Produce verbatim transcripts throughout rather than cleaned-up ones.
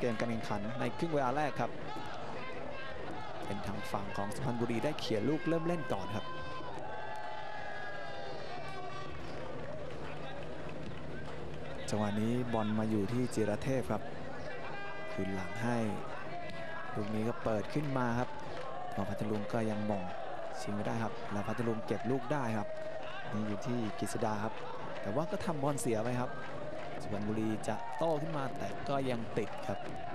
เกมการแข่งขันในครึ่งเวลาแรกครับเป็นทางฝั่งของสุพรรณบุรีได้เขี่ยลูกเริ่มเล่นก่อนครับจังหวะนี้บอลมาอยู่ที่จิรเทพครับคืนหลังให้ลูกนี้ก็เปิดขึ้นมาครับพัทลุงก็ยังมองชิงไม่ได้ครับแล้วพัทลุงเก็บลูกได้ครับนี่อยู่ที่กฤษดาครับแต่ว่าก็ทำบอลเสียไปครับสุพรรณบุรีจะโต้ขึ้นมาแต่ก็ยังติดครับ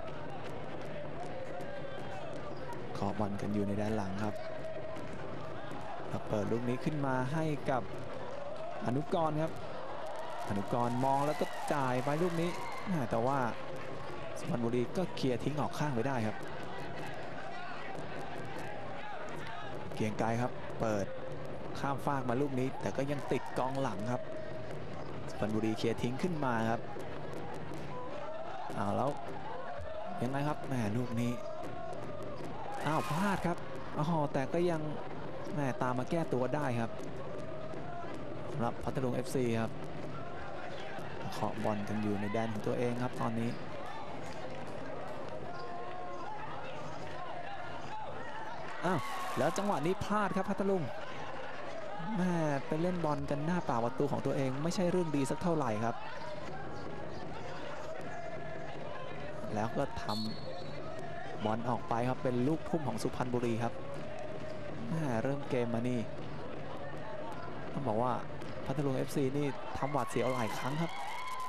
ขอบอลกันอยู่ในด้านหลังครับเปิดลูกนี้ขึ้นมาให้กับอนุกรครับอนุกรมองแล้วก็จ่ายไปลูกนี้แต่ว่าสุพรรณบุรีก็เคลียร์ทิ้งออกข้างไปได้ครับเกียงไกรครับเปิดข้ามฟากมาลูกนี้แต่ก็ยังติดกองหลังครับสุพรรณบุรีเคลียร์ทิ้งขึ้นมาครับเอาแล้วยังไงครับแหมลูกนี้อ้าวพลาดครับอ๋อแต่ก็ยังแหมตามมาแก้ตัวได้ครับสำหรับพัทลุง เอฟ ซี ครับเคาะบอลกันอยู่ในแดนของตัวเองครับตอนนี้อ้าวแล้วจังหวะนี้พลาดครับพัทลุงแม่ไปเล่นบอลกันหน้าเปล่าประตูของตัวเองไม่ใช่เรื่องดีสักเท่าไหร่ครับแล้วก็ทำบอลออกไปครับเป็นลูกทุ่มของสุพรรณบุรีครับแม่เริ่มเกมมานี่ต้องบอกว่าพัทลุง เอฟ ซี นี่ทำหวาดเสียวหลายครั้งครับ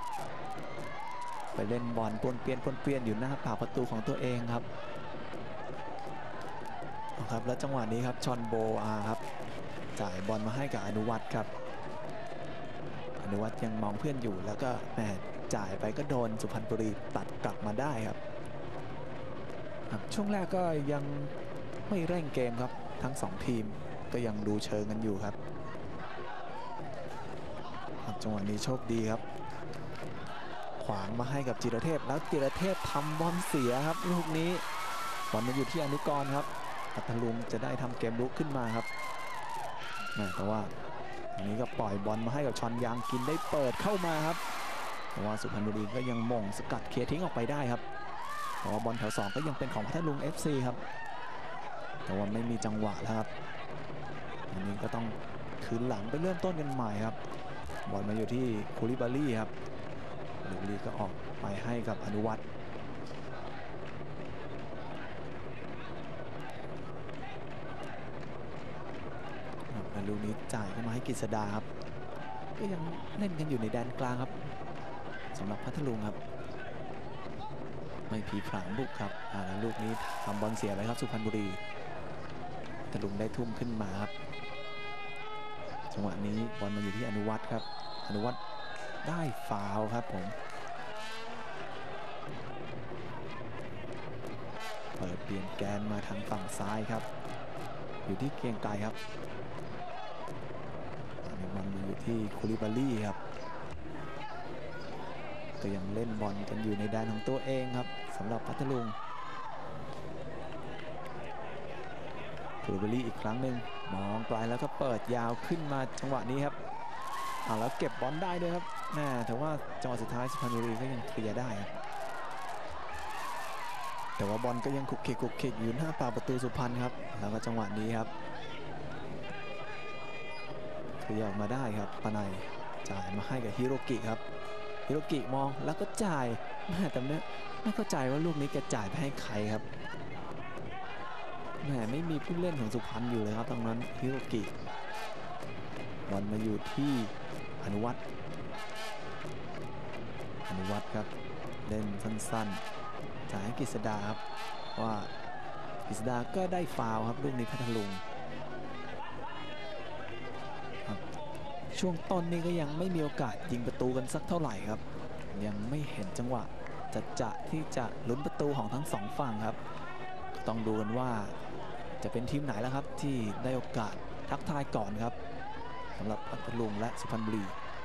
ไปเล่นบอลปนเปลี่ยนปนเปลี่ยนอยู่หน้าเปล่าประตูของตัวเองครับครับแล้วจังหวะนี้ครับชอนโบอาครับจ่ายบอลมาให้กับอนุวัฒน์ครับอนุวัฒน์ยังมองเพื่อนอยู่แล้วก็แหมจ่ายไปก็โดนสุพรรณบุรีตัดกลับมาได้ครับช่วงแรกก็ยังไม่เร่งเกมครับทั้งสองทีมก็ยังดูเชิงกันอยู่ครับจังหวะนี้โชคดีครับขวางมาให้กับจิรเทพแล้วจิรเทพทำบอลเสียครับลูกนี้บอลมาอยู่ที่อนุกรครับพัทลุงจะได้ทำเกมลุกขึ้นมาครับแต่ว่าอันนี้ก็ปล่อยบอลมาให้กับชอนยางกินได้เปิดเข้ามาครับแต่ว่าสุพรรณบุรีก็ยังมงสกัดเคลียร์ทิ้งออกไปได้ครับแต่ว่าบอลแถวสองก็ยังเป็นของพัทลุง เอฟ ซี ครับแต่ว่าไม่มีจังหวะแล้วครับอันนี้ก็ต้องคืนหลังไปเริ่มต้นกันใหม่ครับบอลมาอยู่ที่คูลิบาลี่ครับคูลิบาลี่ก็ออกไปให้กับอนุวัฒน์ลูกนี้จ่ายเข้ามาให้กฤษดาครับก็ยังเล่นกันอยู่ในแดนกลางครับสำหรับพัทลุงครับไม่ผีผลามบุกครับอ่าแล้วลูกนี้ทำบอลเสียไปครับสุพรรณบุรีพัทลุงได้ทุ่มขึ้นมาครับจังหวะนี้บอลมาอยู่ที่อนุวัฒน์ครับอนุวัฒน์ได้ฟาวล์ครับผมเปิดเปลี่ยนแกนมาทางฝั่งซ้ายครับอยู่ที่เกียงไกรครับบอลมาอยู่ที่คูลิบาลี่ครับก็ยังเล่นบอลกันอยู่ในแดนของตัวเองครับสำหรับพัทลุงคูลิบาลี่อีกครั้งหนึ่งมองไกลแล้วก็เปิดยาวขึ้นมาจังหวะนี้ครับอ่าแล้วเก็บบอลได้ด้วยครับแม่แต่ว่าจังหวะสุดท้ายสุพรรณบุรีก็ยังเคลียร์ได้ครับแต่ว่าบอลก็ยังคุกคิกคุกคิกอยู่หน้าเปล่าประตูสุพรรณครับแล้วก็จังหวะนี้ครับเคลียร์ออกมาได้ครับปนัยจ่ายมาให้กับฮิโรกิครับฮิโรกิมองแล้วก็จ่ายแม่แต่เนี่ยไม่เข้าใจว่าลูกนี้แกจ่ายไปให้ใครครับแม่ไม่มีผู้เล่นของสุพรรณอยู่เลยครับตรงนั้นฮิโรกิบอลมาอยู่ที่อนุวัฒน์อนุวัฒน์ครับเล่นสั้นๆจ่ายให้กฤษดาครับว่ากฤษดาก็ได้ฟาวล์ครับลูกนี้พัทลุงช่วงต้นนี้ก็ยังไม่มีโอกาสยิงประตูกันสักเท่าไหร่ครับยังไม่เห็นจังหวะจะจะที่จะลุ้นประตูของทั้งสองฝั่งครับต้องดูกันว่าจะเป็นทีมไหนแล้วครับที่ได้โอกาสทักทายก่อนครับสำหรับพัทลุงและสุพรรณบุรี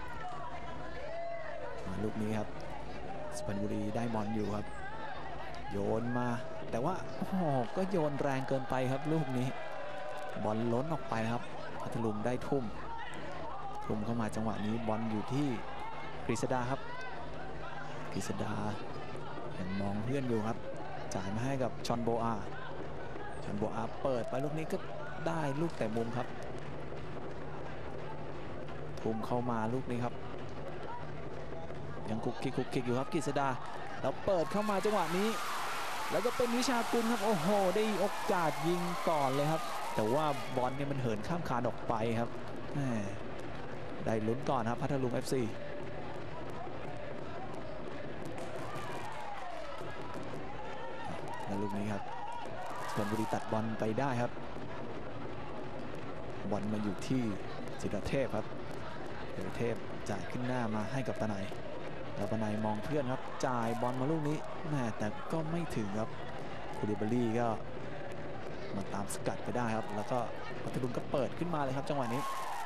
มาลูกนี้ครับสุพรรณบุรีได้บอลอยู่ครับโยนมาแต่ว่าโอ้โหก็โยนแรงเกินไปครับลูกนี้บอลล้นออกไปครับพัทลุงได้ทุ่มทุ่มเข้ามาจังหวะนี้บอลอยู่ที่กฤษดาครับกฤษดายังมองเพื่อนอยู่ครับจ่ายมาให้กับชอนโบอาชอนโบอาเปิดไปลูกนี้ก็ได้ลูกแต่มุมครับทุ่มเข้ามาลูกนี้ครับยังคุกคิกคุกคิกอยู่ครับกฤษดาแล้วเปิดเข้ามาจังหวะนี้แล้วก็เป็นวิชากุลครับโอ้โหได้โอกาสยิงก่อนเลยครับแต่ว่าบอลเนี่ยมันเหินข้ามคานออกไปครับได้ลุ้นก่อนครับพัทลุง เอฟ ซี แล้วลูกนี้ครับชลบุรีตัดบอลไปได้ครับบอลมาอยู่ที่จิรเทพครับจิรเทพจ่ายขึ้นหน้ามาให้กับตะไนแล้วตะไนมองเพื่อนครับจ่ายบอลมาลูกนี้แม่แต่ก็ไม่ถึงครับคูลิบาลีก็มาตามสกัดไปได้ครับแล้วก็พัทลุงก็เปิดขึ้นมาเลยครับจังหวะนี้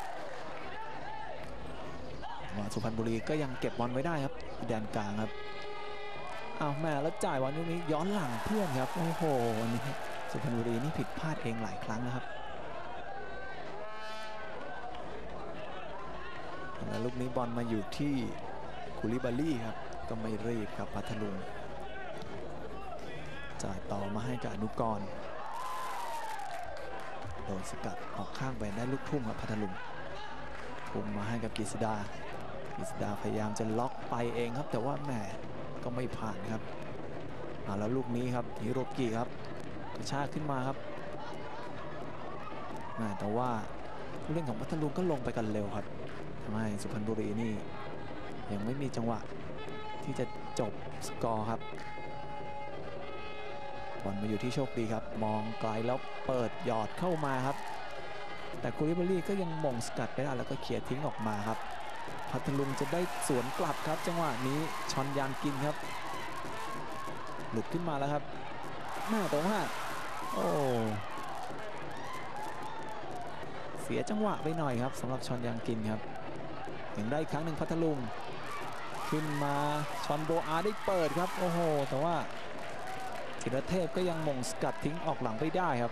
ว่าสุพรรณบุรีก็ยังเก็บบอลไว้ได้ครับแดนกลางครับเอาแม่แล้วจ่ายบอลลูกนี้ย้อนหลังเพื่อนครับโอ้โหวันนี้สุพรรณบุรีนี่ผิดพลาดเองหลายครั้งนะครับแล้วลูกนี้บอลมาอยู่ที่คูลิบาลีครับก็ไม่รีบครับพัทลุงจ่ายต่อมาให้กับอนุกรโดนสกัดออกข้างไปได้ลูกทุ่มครับพัทลุงทุ่มมาให้กับกฤษดากฤษดาพยายามจะล็อกไปเองครับแต่ว่าแหมก็ไม่ผ่านครับอ่าแล้วลูกนี้ครับฮิโรกิครับกระชากขึ้นมาครับแต่ว่าผู้เล่นของพัทลุงก็ลงไปกันเร็วครับทำให้สุพรรณบุรีนี่ยังไม่มีจังหวะที่จะจบสกอร์ครับบอลมาอยู่ที่โชคดีครับมองไกลแล้วเปิดหยอดเข้ามาครับแต่คูลิบาลีก็ยังมงสกัดไปได้แล้วก็เขี่ยทิ้งออกมาครับพัทลุงจะได้สวนกลับครับจังหวะนี้ชอนยานกินครับหลุดขึ้นมาแล้วครับหน้าตรงว่าโอ้เสียจังหวะไปหน่อยครับสำหรับชอนยานกินครับยังได้อีกครั้งหนึ่งพัทลุงขึ้นมาชอนโบอาได้เปิดครับโอ้โหแต่ว่าจิรเทพก็ยังมงสกัดทิ้งออกหลังไปได้ครับ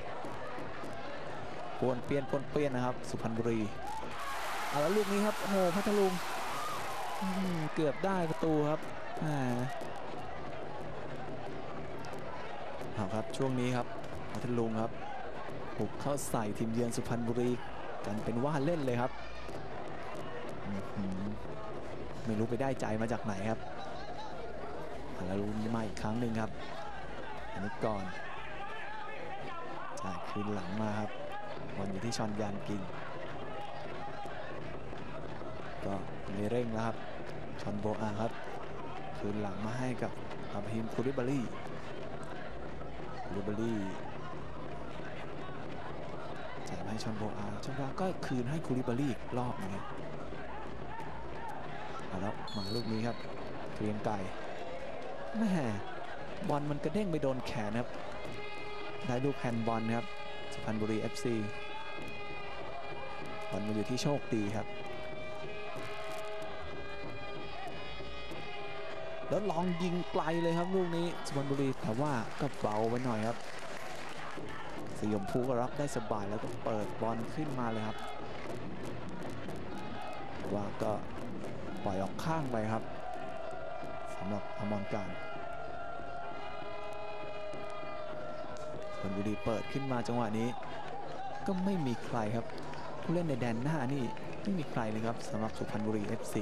ปวนเปลี่ยนปวนเปลี่ยนนะครับสุพรรณบุรีเอาแล้วลูกนี้ครับโอ้โหพัทลุงเกือบได้ประตูครับเอาครับช่วงนี้ครับพัทลุงครับบุกเข้าใส่ทีมเยือนสุพรรณบุรีกันเป็นว่าเล่นเลยครับไม่รู้ไปได้ใจมาจากไหนครับแล้วลุ้นมาอีกครั้งหนึ่งครับอันนี้ก่อนจ่ายคืนหลังมาครับบอลอยู่ที่ชอนยานกินก็ไม่เร่งแล้วครับชอนโบอาครับคืนหลังมาให้กับอับราฮิมคูลิบาลีคูลิบาลีจ่ายให้ชอนโบอาชอนโบอาก็คืนให้คูลิบาลีอีกรอบนึงครับแล้วมาลูกนี้ครับเกรียงไก่แม่บอลมันกระเด้งไปโดนแขนครับได้ลูกแฮนด์บอลครับสุพรรณบุรี เอฟ ซี บอลมาอยู่ที่โชคดีครับแล้วลองยิงไกลเลยครับลูกนี้สุพรรณบุรีแต่ว่าก็เบาไปหน่อยครับสยมภูก็รับได้สบายแล้วก็เปิดบอลขึ้นมาเลยครับว่าก็ปล่อยออกข้างไปครับสำหรับอมรการสุพรรณบุรีเปิดขึ้นมาจังหวะนี้ก็ไม่มีใครครับผู้เล่นในแดนหน้านี่ไม่มีใครเลยครับสำหรับสุพรรณบุรี เอฟ ซี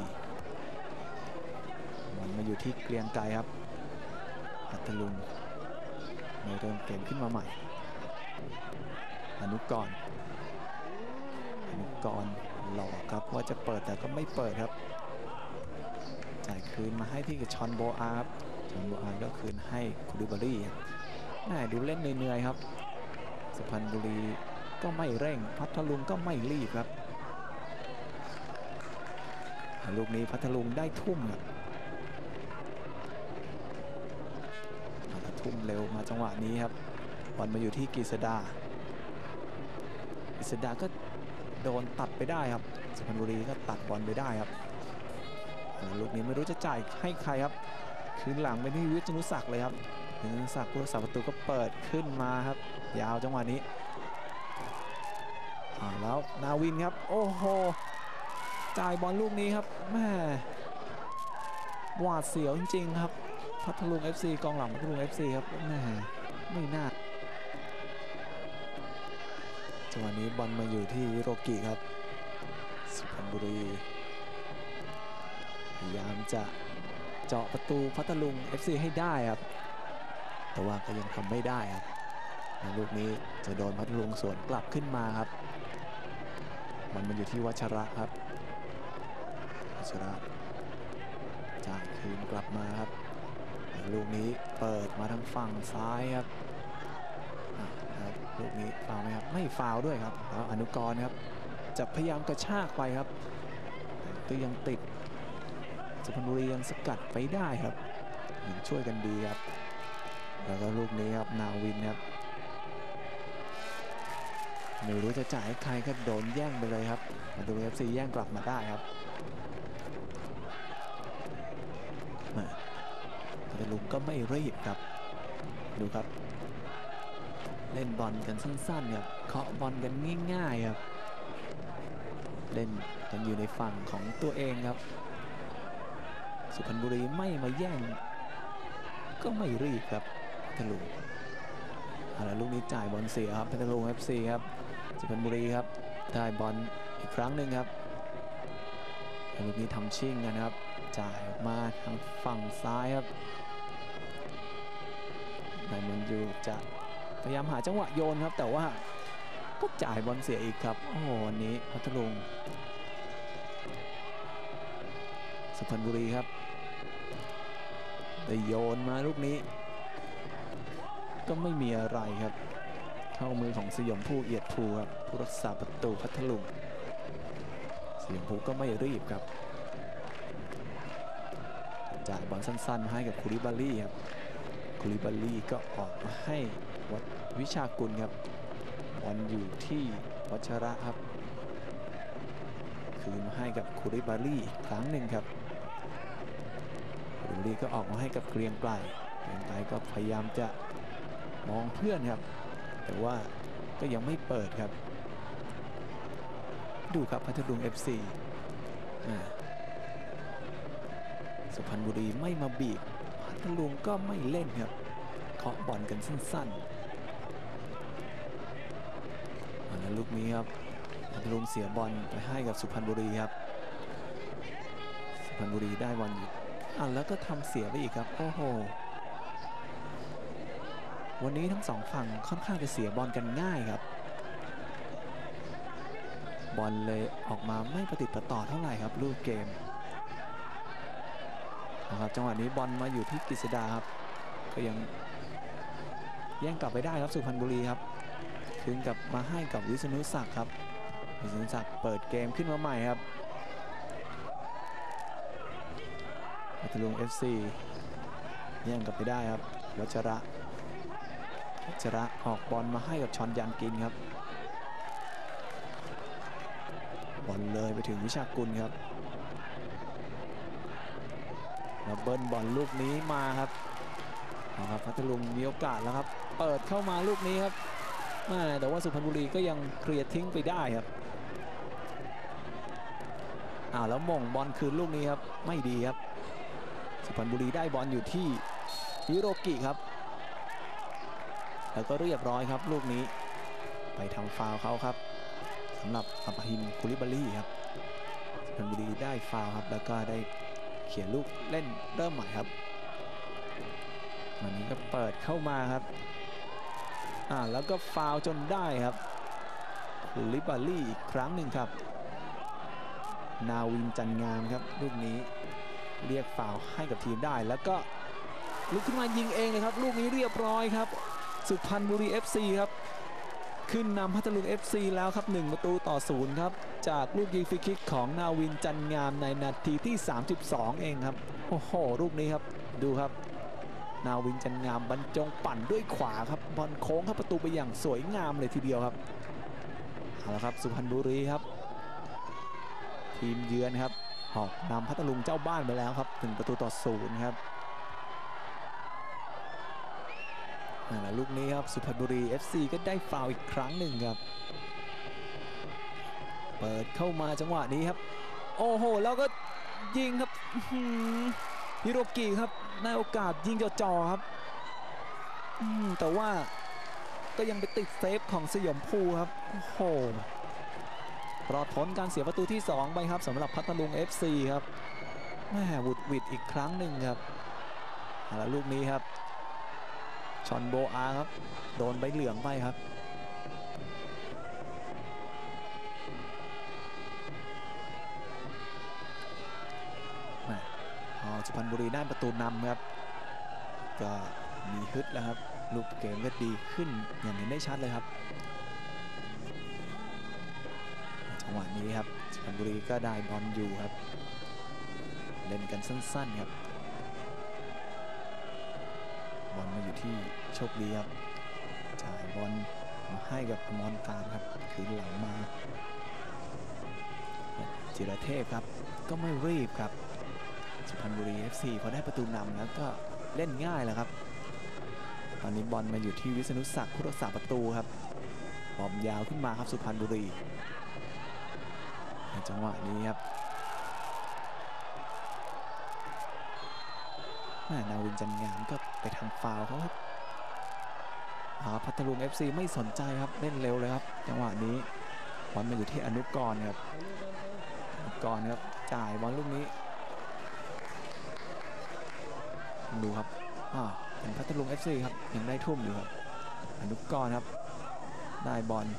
มันมาอยู่ที่เกรียงไกรครับพัทลุงในเริ่มเกมขึ้นมาใหม่อนุกรอนุกรหลอกครับว่าจะเปิดแต่ก็ไม่เปิดครับจ่ายคืนมาให้ที่กับชอนโบอาร์ชอนโบอาร์ก็คืนให้คูลิบาลีแม่ดูเล่นเหนื่อยๆครับสุพรรณบุรีก็ไม่เร่งพัทลุงก็ไม่รีบครับลูกนี้พัทลุงได้ทุ่มครับทุ่มเร็วมาจังหวะนี้ครับบอลมาอยู่ที่กฤษดากฤษดาก็โดนตัดไปได้ครับสุพรรณบุรีก็ตัดบอลไปได้ครับลูกนี้ไม่รู้จะจ่ายให้ใครครับคืนหลังไปที่วิษณุศักดิ์เลยครับวิษณุศักดิ์ผู้รักษาประตูก็เปิดขึ้นมาครับยาวจังหวะนี้แล้วนาวินครับโอ้โหจ่ายบอลลูกนี้ครับแม่หวาดเสียวจริงๆครับพัพัทลุง เอฟ ซี กองหลังพัทลุง เอฟ ซี ครับแม่ไม่น่าจังหวะนี้บอลมาอยู่ที่ฮิโรกิครับสุพรรณบุรีพยายามจะเจาะประตูพัทลุง เอฟ ซี ให้ได้ครับแต่ว่าก็ยังทำไม่ได้ครับลูกนี้จะโดนพัทลุงสวนกลับขึ้นมาครับมันมันอยู่ที่วัชระครับวัชระจากคืนกลับมาครับลูกนี้เปิดมาทางฝั่งซ้ายครับลูกนี้ฟาวไหมครับไม่ฟาวด้วยครับแล้วอนุกรณ์ครับจะพยายามกระชากไปครับก็ยังติดสุพรรณบุรียังสกัดไปได้ครับช่วยกันดีครับแล้วก็ลูกนี้ครับนาวินครับไม่รู้จะจ่ายให้ใครก็โดนแย่งไปเลยครับมาดู เอฟ ซี แย่งกลับมาได้ครับแต่ลุงก็ไม่รีบครับดูครับเล่นบอลกันสั้นๆครับเคาะบอลกันง่ายๆครับเล่นกันอยู่ในฝั่งของตัวเองครับสุพรรณบุรีไม่มาแย่งก็ไม่รีบครับพัทลุงแล้วลูกนี้จ่ายบอลเสียครับพัทลุง เอฟ ซี ครับสุพรรณบุรีครับได้บอลอีกครั้งหนึ่งครับลูกนี้ทำชิ่งกันครับจ่ายออกมาทางฝั่งซ้ายครับนายมันยูจะพยายามหาจังหวะโยนครับแต่ว่าก็จ่ายบอลเสียอีกครับโอ้โหวันนี้พัทลุงสุพรรณบุรีครับได้โยนมาลูกนี้ก็ไม่มีอะไรครับเข้ามือของสยามภูเอียดภูครับผู้รักษาประตูพัทลุงสยามภูก็ไม่รีบครับจ่ายบอลสั้นๆให้กับคูริบาลี่ครับคูริบาลี่ก็ออกมาให้วัดวิชากุลครับบอลอยู่ที่วัชระครับคืนให้กับคูริบาลี่อีกครั้งหนึ่งครับคูริบาลี่ก็ออกมาให้กับเกรียงไกรเกรียงไกรก็พยายามจะมองเพื่อนครับแต่ว่าก็ยังไม่เปิดครับดูครับพัทลุง เอฟ ซี สุพรรณบุรีไม่มาบีบพัทลุงก็ไม่เล่นครับเคาะบอลกันสั้นๆแล้วลูกนี้ครับพัทลุงเสียบอลไปให้กับสุพรรณบุรีครับสุพรรณบุรีได้บอลอยู่อ่ะแล้วก็ทำเสียไปอีกครับโอ้โหวันนี้ทั้งสองฝั่งค่อนข้างจะเสียบอลกันง่ายครับบอลเลยออกมาไม่ประติดประต่อเท่าไหร่ครับลูกเกมนะครับจังหวะนี้บอลมาอยู่ที่กฤษดาครับก็ยังแย่งกลับไปได้ครับสุพรรณบุรีครับคืนกลับมาให้กับวิษณุศักดิ์ครับวิษณุศักดิ์เปิดเกมขึ้นมาใหม่ครับพัทลุง เอฟ ซี แย่งกลับไปได้ครับวัชระวัชระออกบอลมาให้กับชอนยันกินครับบอลเลยไปถึงวิชากุลครับแล้วเบิ้ลบอลลูกนี้มาครับนะครับพัทลุงมีโอกาสแล้วครับเปิดเข้ามาลูกนี้ครับแต่ว่าสุพรรณบุรีก็ยังเคลียร์ทิ้งไปได้ครับอ้าวแล้วมงบอลคืนลูกนี้ครับไม่ดีครับสุพรรณบุรีได้บอลอยู่ที่ฮิโรกิครับแล้วก็เรียบร้อยครับลูกนี้ไปทำฟาวล์เขาครับสำหรับอัปหินคูริบาลี่ครับสุพรรณบุรีได้ฟาวล์ครับแล้วก็ได้เขียนลูกเล่นเริ่มใหม่ครับวันนี้ก็เปิดเข้ามาครับอ่าแล้วก็ฟาวล์จนได้ครับคูริบาลี่อีกครั้งหนึ่งครับนาวินจันงามครับลูกนี้เรียกฟาวล์ให้กับทีมได้แล้วก็ลุกขึ้นมายิงเองเลยครับลูกนี้เรียบร้อยครับสุพรรณบุรี เอฟ ซี ครับขึ้นนำพัทลุง เอฟ ซี แล้วครับหนึ่งประตูต่อศูนย์ครับจากลูกยิงฟรีคิกของนาวินจันงามในนาทีที่สามสิบสองเองครับโอ้โหลูกนี้ครับดูครับนาวินจันงามบรรจงปั่นด้วยขวาครับบอลโค้งเข้าประตูไปอย่างสวยงามเลยทีเดียวครับเอาละครับสุพรรณบุรีครับทีมเยือนครับออกนำพัทลุงเจ้าบ้านไปแล้วครับหนึ่งประตูต่อศูนย์ครับและลูกนี้ครับสุพรรณบุรี เอฟ ซี ก็ได้ฟาวล์อีกครั้งหนึ่งครับเปิดเข้ามาจังหวะนี้ครับโอ้โหแล้วก็ยิงครับฮิโรกิครับในโอกาสยิงจ่อๆครับแต่ว่าก็ยังไปติดเซฟของสยามภูครับโอ้โหรอดพ้นการเสียประตูที่สองไปครับสำหรับพัทลุง เอฟ ซี ครับแม่วุดวิดอีกครั้งหนึ่งครับแล้วลูกนี้ครับชอนโบอาครับโดนใบเหลืองไปครับสุพรรณบุรีได้ประตูนำครับก็มีฮึดแล้วครับลูกเกมก็ดีขึ้นอย่างเห็นได้ชัดเลยครับจังหวะนี้ครับสุพรรณบุรีก็ได้บอลอยู่ครับเล่นกันสั้นๆครับบอลมาอยู่ที่โชคดีครับจ่ายบอลมาให้กับอมรการครับคืนหลังมาจิรเทพครับก็ไม่รีบครับสุพรรณบุรี เอฟ ซี พอได้ประตูนำแล้วก็เล่นง่ายแล้วครับตอนนี้บอลมาอยู่ที่วิษณุศักดิ์ผู้รักษาประตูครับบอลยาวขึ้นมาครับสุพรรณบุรีในจังหวะนี้ครับนาวินจันงามก็ไปทำฟาวล์เขาครับพัทลุง เอฟ ซี ไม่สนใจครับเล่นเร็วเลยครับจังหวะนี้บอลมาอยู่ที่อนุกรณ์ครับอนุกรณ์ครับจ่ายบอลลูกนี้ดูครับอ่าเป็นพัทลุง เอฟ ซี ครับยังได้ทุ่มอยู่ครับอนุกรณ์ครับได้บอล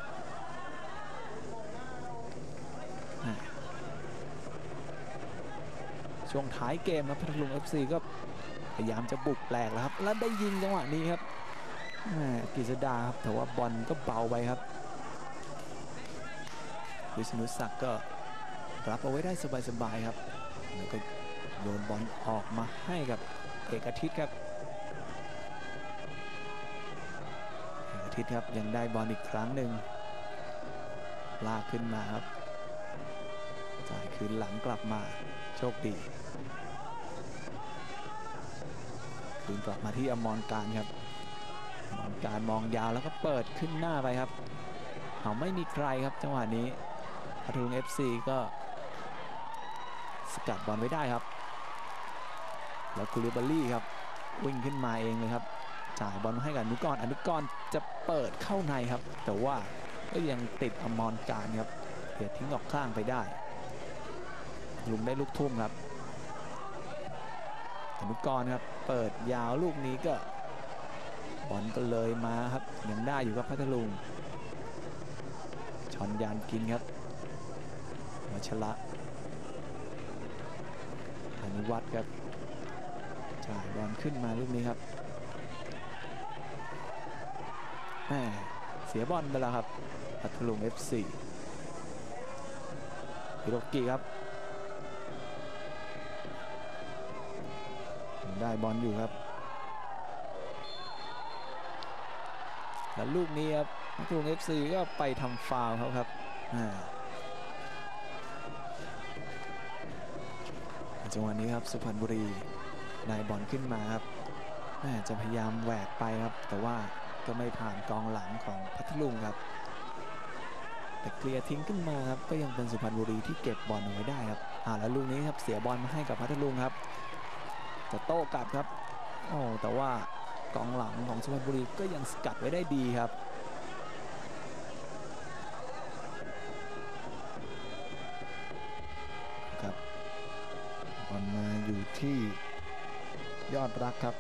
ช่วงท้ายเกมครับพัทลุง เอฟ ซี ก็พยายามจะบุกแหลกแล้วครับแล้วได้ยิงจังหวะนี้ครับกฤษดาครับแต่ว่าบอลก็เบาไปครับวิษณุศักดิ์ก็รับเอาไว้ได้สบายๆครับแล้วก็โยนบอลออกมาให้กับเอกอาทิตย์ครับเอกอาทิตย์ครับยังได้บอลอีกครั้งหนึ่งลากขึ้นมาครับจ่ายคืนหลังกลับมาโชคดีคืนกลับมาที่อมรการครับอมรการมองยาวแล้วก็เปิดขึ้นหน้าไปครับเขาไม่มีใครครับจังหวะนี้พัทลุง เอฟ ซี ก็สกัดบอลไว้ได้ครับแล้วคูลิบาลี่ครับวิ่งขึ้นมาเองเลยครับจ่ายบอลให้กับอนุกรณ์อนุกรณ์จะเปิดเข้าในครับแต่ว่าก็ยังติดอมรการครับเดี๋ยวทิ้งออกข้างไปได้ลุงได้ลูกทุ่มครับอนุกรณ์ครับเปิดยาวลูกนี้ก็บอลก็เลยมาครับยังได้อยู่กับพัทลุงชอนยานกินครับวัชระอนุวัฒน์ครับจ่ายบอลขึ้นมาลูกนี้ครับแหมเสียบอลไปแล้วครับพัทลุง เอฟ ซี ฮิโรกิครับได้บอลอยู่ครับแล้วลูกนี้ครับพัทลุง เอฟ ซี ก็ไปทำฟาวล์เขาครับจังหวะนี้ครับสุพรรณบุรีได้บอลขึ้นมาครับจะพยายามแหวกไปครับแต่ว่าก็ไม่ผ่านกองหลังของพัทลุงครับแต่เคลียร์ทิ้งขึ้นมาครับก็ยังเป็นสุพรรณบุรีที่เก็บบอลเอาไว้ได้ครับอ่าแล้วลูกนี้ครับเสียบอลมาให้กับพัทลุงครับจะโต้กลับครับโอ้แต่ว่ากองหลังของสุพรรณบุรีก็ยังสกัดไว้ได้ดีครับครับบอลมาอยู่ที่ยอดรักครับ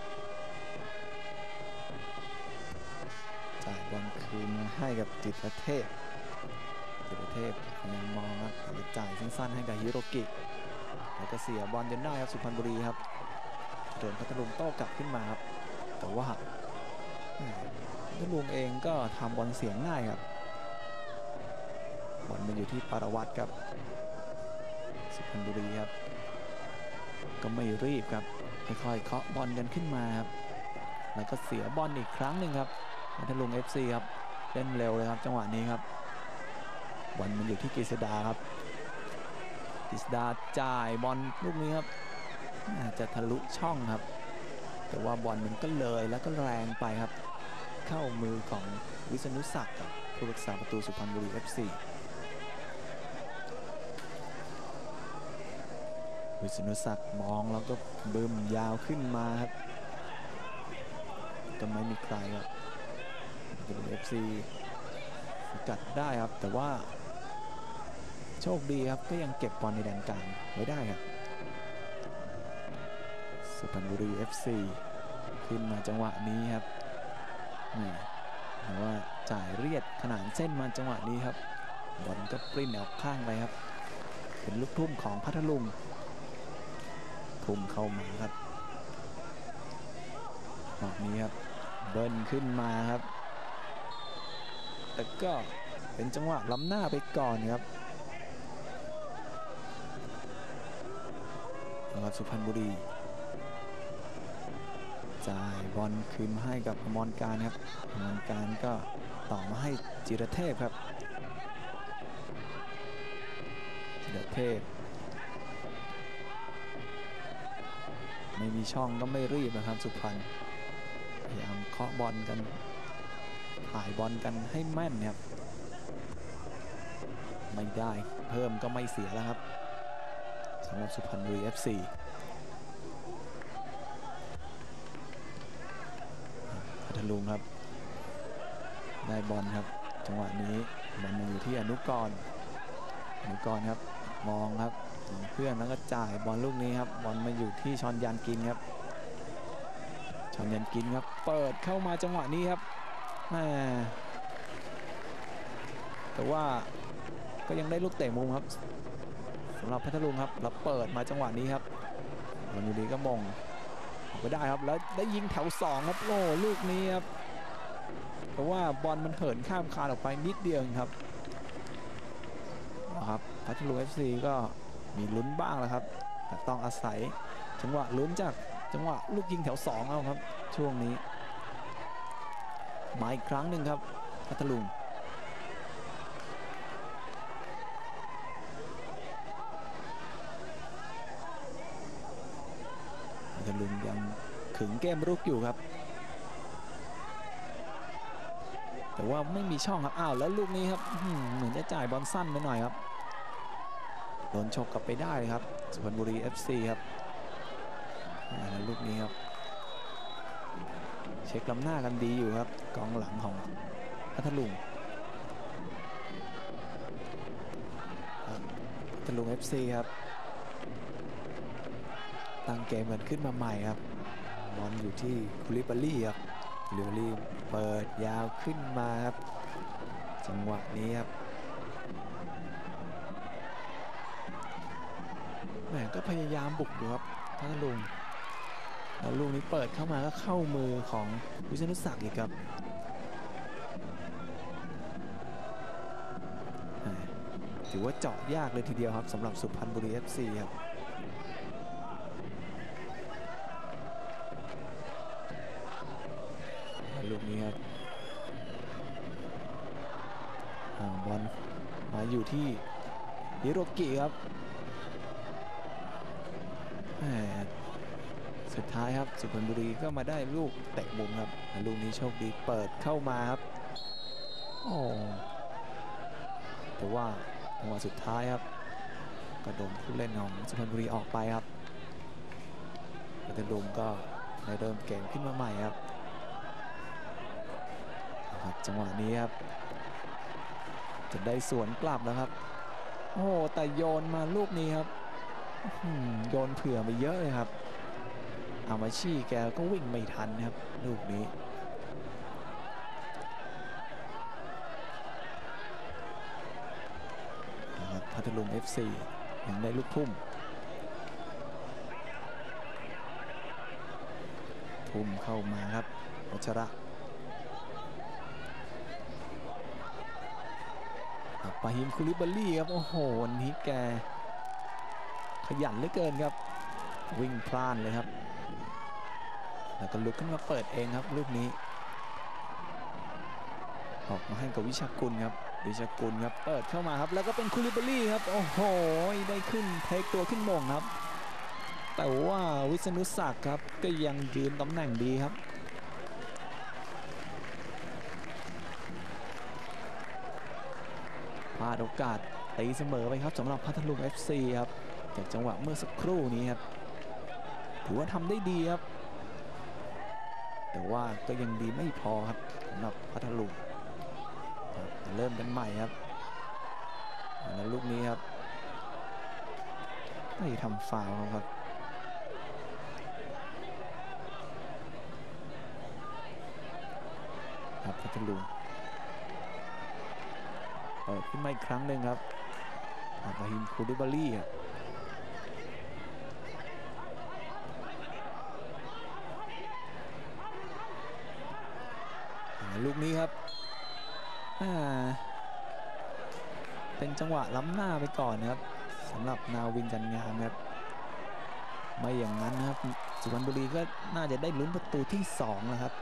จ่ายบอลคืนมาให้กับจิตรเทพจิตรเทพยังมองครับจ่ายสั้นๆให้กับฮิโรกิแล้วก็เสียบอลจนได้ครับสุพรรณบุรีครับเดินพัทลุงโต้กลับขึ้นมาครับแต่ว่าพัทลุงเองก็ทำบอลเสียง่ายครับบอลมันอยู่ที่ปารวัตรครับสุพรรณบุรีครับก็ไม่รีบครับค่อยๆเคาะบอลกันขึ้นมาครับแล้วก็เสียบอลอีกครั้งหนึ่งครับพัทลุง เอฟ ซี ครับเล่นเร็วเลยครับจังหวะนี้ครับบอลมันอยู่ที่กฤษดาครับกฤษดาจ่ายบอลลูกนี้ครับจะทะลุช่องครับแต่ว่าบอลมันก็เลยแล้วก็แรงไปครับเข้ามือของวิษณุศักดิ์กับผู้รักษาประตูสุพรรณบุรี เอฟ ซีวิษณุศักดิ์มองแล้วก็บึ้มยาวขึ้นมาครับก็ไม่มีใครครับเอฟซีกัดได้ครับแต่ว่าโชคดีครับก็ยังเก็บบอลในแดนกลางไว้ได้ครับสุพรรณบุรี เอฟ ซี ขึ้นมาจังหวะนี้ครับนี่แต่ว่าจ่ายเรียดขนานเส้นมาจังหวะนี้ครับบอลก็ปริ้นออกข้างไปครับเป็นลูกทุ่มของพัทลุงทุ่มเข้ามาครับรอบนี้ครับเบิ้ลขึ้นมาครับแต่ก็เป็นจังหวะล้ำหน้าไปก่อนครับนะครับสุพรรณบุรีจ่ายบอลคืนมาให้กับอมรการครับอมรการก็ต่อมาให้จิรเทพครับจิรเทพไม่มีช่องก็ไม่รีบนะครับสุพรรณพยายามเคาะบอลกันถ่ายบอลกันให้แม่นครับไม่ได้เพิ่มก็ไม่เสียแล้วครับสำหรับสุพรรณบุรี เอฟ ซี พัทลุงครับได้บอลครับจังหวะนี้บอลมาอยู่ที่อนุกรณ์อนุกรณ์ครับมองครับเพื่อนแล้วก็จ่ายบอลลูกนี้ครับบอลมาอยู่ที่ชอนยันกินครับชอนยันกินครับเปิดเข้ามาจังหวะนี้ครับแม่แต่ว่าก็ยังได้ลูกเตะมุมครับสำหรับพัทลุงครับแล้วเปิดมาจังหวะนี้ครับบอลอยู่ดีก็มงออกไปได้ครับแล้วได้ยิงแถวสองครับโอ้ลูกนี้ครับเพราะว่าบอลมันเหินข้ามคานออกไปนิดเดียวครับนะครับพัทลุง เอฟ ซี ก็มีลุ้นบ้างแล้วครับแต่ต้องอาศัยจังหวะลุ้นจากจังหวะลูกยิงแถวสองเอาครับช่วงนี้มาอีกครั้งหนึ่งครับพัทลุงพัทลุงยังขึงเกมรุกอยู่ครับแต่ว่าไม่มีช่องครับอ้าวแล้วลูกนี้ครับเหมือนจะจ่ายบอลสั้นไปหน่อยครับโดนฉกกลับไปได้ครับสุพรรณบุรี เอฟ ซี ครับแล้วลูกนี้ครับเช็คล้ำหน้ากันดีอยู่ครับกองหลังของพัทลุงพัทลุง เอฟ ซี ครับตั้งเกมกันขึ้นมาใหม่ครับบอลอยู่ที่คูลิบาลี่ครับคูลิบาลี่เปิดยาวขึ้นมาครับจังหวะนี้ครับแหมก็พยายามบุกอยู่ครับพัทลุงแล้วลูกนี้เปิดเข้ามาก็เข้ามือของวิษณุศักดิ์อีกครับถือว่าเจาะยากเลยทีเดียวครับสำหรับสุพรรณบุรี เอฟ ซี ครับลูกนี้ครับบอลมาอยู่ที่ฮิโรกิครับสุดท้ายครับสุพรรณบุรีก็มาได้ลูกเตะมุมครับลูกนี้โชคดีเปิดเข้ามาครับโอ้แต่ว่าจังหวะสุดท้ายครับก็โดนผู้เล่นของสุพรรณบุรีออกไปครับพัทลุงก็ได้เริ่มเกมขึ้นมาใหม่ครับจังหวะนี้ครับจะได้สวนกลับแล้วครับโอ้แต่โยนมาลูกนี้ครับโยนเผื่อไปเยอะเลยครับอามาชีแกก็วิ่งไม่ทันครับลูกนี้พัทลุง เอฟ ซี ยังได้ลูกทุ่มทุ่มเข้ามาครับวัชระปาฮิมคูลิบาลี่ครับโอ้โหวันนี้แกขยันเหลือเกินครับวิ่งพล่านเลยครับแล้วก็ลุกขึ้นมาเปิดเองครับลูกนี้ออกมาให้กับวิชากุลครับวิชากุลครับเปิดเข้ามาครับแล้วก็เป็นคูลิบาลี่ครับโอ้โหได้ขึ้นเทคตัวขึ้นมงครับแต่ว่าวิษณุศักดิ์ครับก็ยังยืนตำแหน่งดีครับพลาดโอกาสตีเสมอไปครับสำหรับพัทลุง เอฟ ซี ครับจากจังหวะเมื่อสักครู่นี้ครับถือว่าทำได้ดีครับแต่ว่าก็ยังดีไม่พอครับสำหรับพัทลุงเริ่มกันใหม่ครับแล้วลูกนี้ครับไม่ทำฟาวล์ครับครับพัทลุงเปิดขึ้นมาอีกครั้งหนึ่งครับอับราฮิมคูลิบาลีครับลูกนี้ครับเป็นจังหวะล้ำหน้าไปก่อนนะครับสำหรับนาวินจันงามครับไม่อย่างนั้นนะครับสุพรรณบุรีก็น่าจะได้ลุ้นประตูที่สองแล้วครับ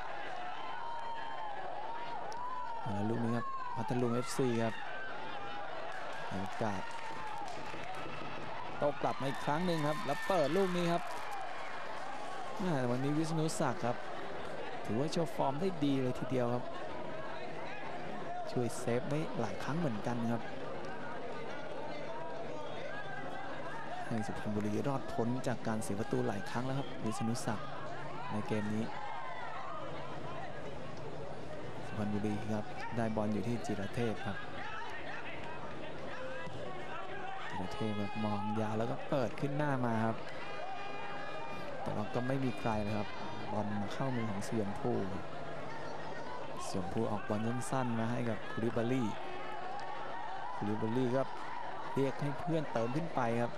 ลูกนี้ครับพัทลุง เอฟ ซี ครับโอกาสโต้กลับมาอีกครั้งหนึ่งครับแล้วเปิดลูกนี้ครับวันนี้วิษณุศักดิ์ครับถือว่าโชว์ฟอร์มได้ดีเลยทีเดียวครับช่วยเซฟได้หลายครั้งเหมือนกันครับให้สุพรรณบุรีรอดพ้นจากการเสียประตูหลายครั้งแล้วครับวิษณุศักดิ์ในเกมนี้สุพรรณบุรีครับได้บอลอยู่ที่จิรเทพครับจิรเทพแบบมองยาวแล้วก็เปิดขึ้นหน้ามาครับแต่ว่าก็ไม่มีใครเลยครับบอลมาเข้ามือของเสียมผู้เสียมผู้ออกบอลสั้นๆมาให้กับคูลิบาลีคูลิบาลีก็เรียกให้เพื่อนเติมขึ้นไปครับ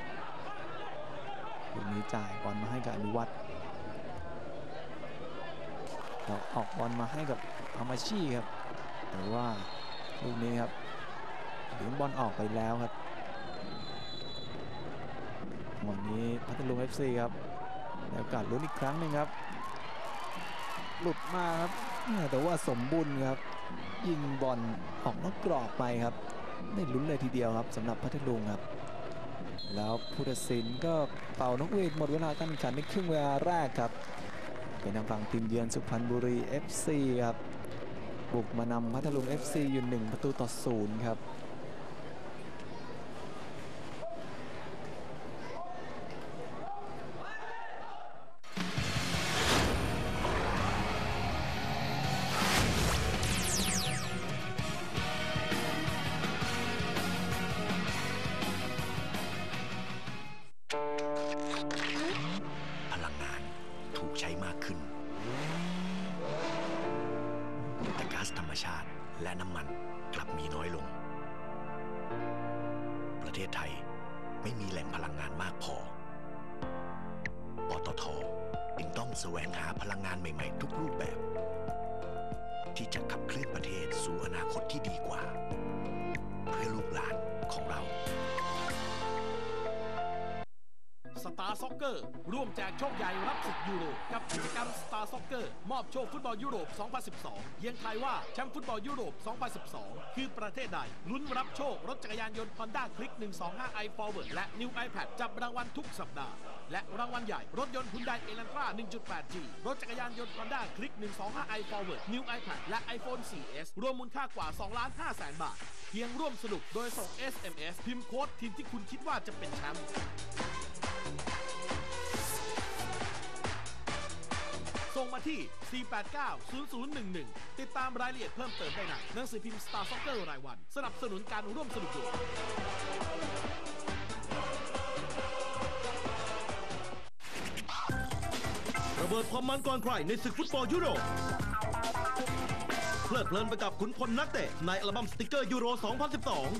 ลูกนี้จ่ายบอลมาให้กับอนุวัฒน์เราออกบอลมาให้กับอามาชีครับแต่ว่าลูกนี้ครับถึงบอลออกไปแล้วครับวันนี้พัทลุง เอฟ ซี ครับโอกาสลุ้นอีกครั้งหนึ่งครับหลุดมาครับแต่ว่าสมบูรณ์ครับยิงบอลออกนอกกรอบไปครับได้ลุ้นเลยทีเดียวครับสำหรับพัทลุงครับแล้วผู้ตัดสินก็เป่านกหวีดหมดเวลาการแข่งขันในครึ่งเวลาแรกครับเป็นทางฝั่งทีมเยือนสุพรรณบุรี เอฟ ซี ครับบุกมานำพัทลุง เอฟ ซี อยู่หนึ่งประตูต่อศูนย์ครับธรรมชาติและน้ำมันกลับมีน้อยลงประเทศไทยไม่มีแหล่งพลังงานมากพอปตท.จึงต้องแสวงหาพลังงานใหม่ๆทุกรูปแบบที่จะขับเคลื่อนประเทศสู่อนาคตที่ดีกว่าเพื่อลูกหลานของเราสตาร์ซ็อกเกอร์ร่วมแจกโชคใหญ่รับสิทธิ์ยูโรกับกิจกรรมสตาร์ซ็อกเกอร์มอบโชคฟุตบอลยุโรป สองพันสิบสอง เพียงทายว่าแชมป์ฟุตบอลยุโรป สองพันสิบสอง คือประเทศใดลุ้นรับโชครถจักรยานยนต์ Honda Click หนึ่งสองห้า i Forward และ New iPad จับรางวัลทุกสัปดาห์และรางวัลใหญ่รถยนต์ Hyundai Elantra หนึ่งจุดแปด จี รถจักรยานยนต์ Honda Click หนึ่งสองห้า i Forward New iPad และ iPhone โฟร์ เอส รวมมูลค่ากว่า สองล้านห้าแสน บาทเพียงร่วมสนุกโดยส่ง เอส เอ็ม เอส พิมพ์โค้ดทีมที่คุณคิดว่าจะเป็นแชมป์ส่งมาที่ สี่ แปด เก้า ศูนย์ ศูนย์ หนึ่ง หนึ่ง ติดตามรายละเอียดเพิ่มเติมได้ในหนังสือพิมพ์ Star Soccer รายวันสนับสนุนการร่วมสนุกโดยระเบิดความมันก่อนใครในศึกฟุตบอลยุโรปเพลิดเพลินไปกับขุนพลนักเตะในอัลบั้มสติกเกอร์ยูโร สองพันสิบสอง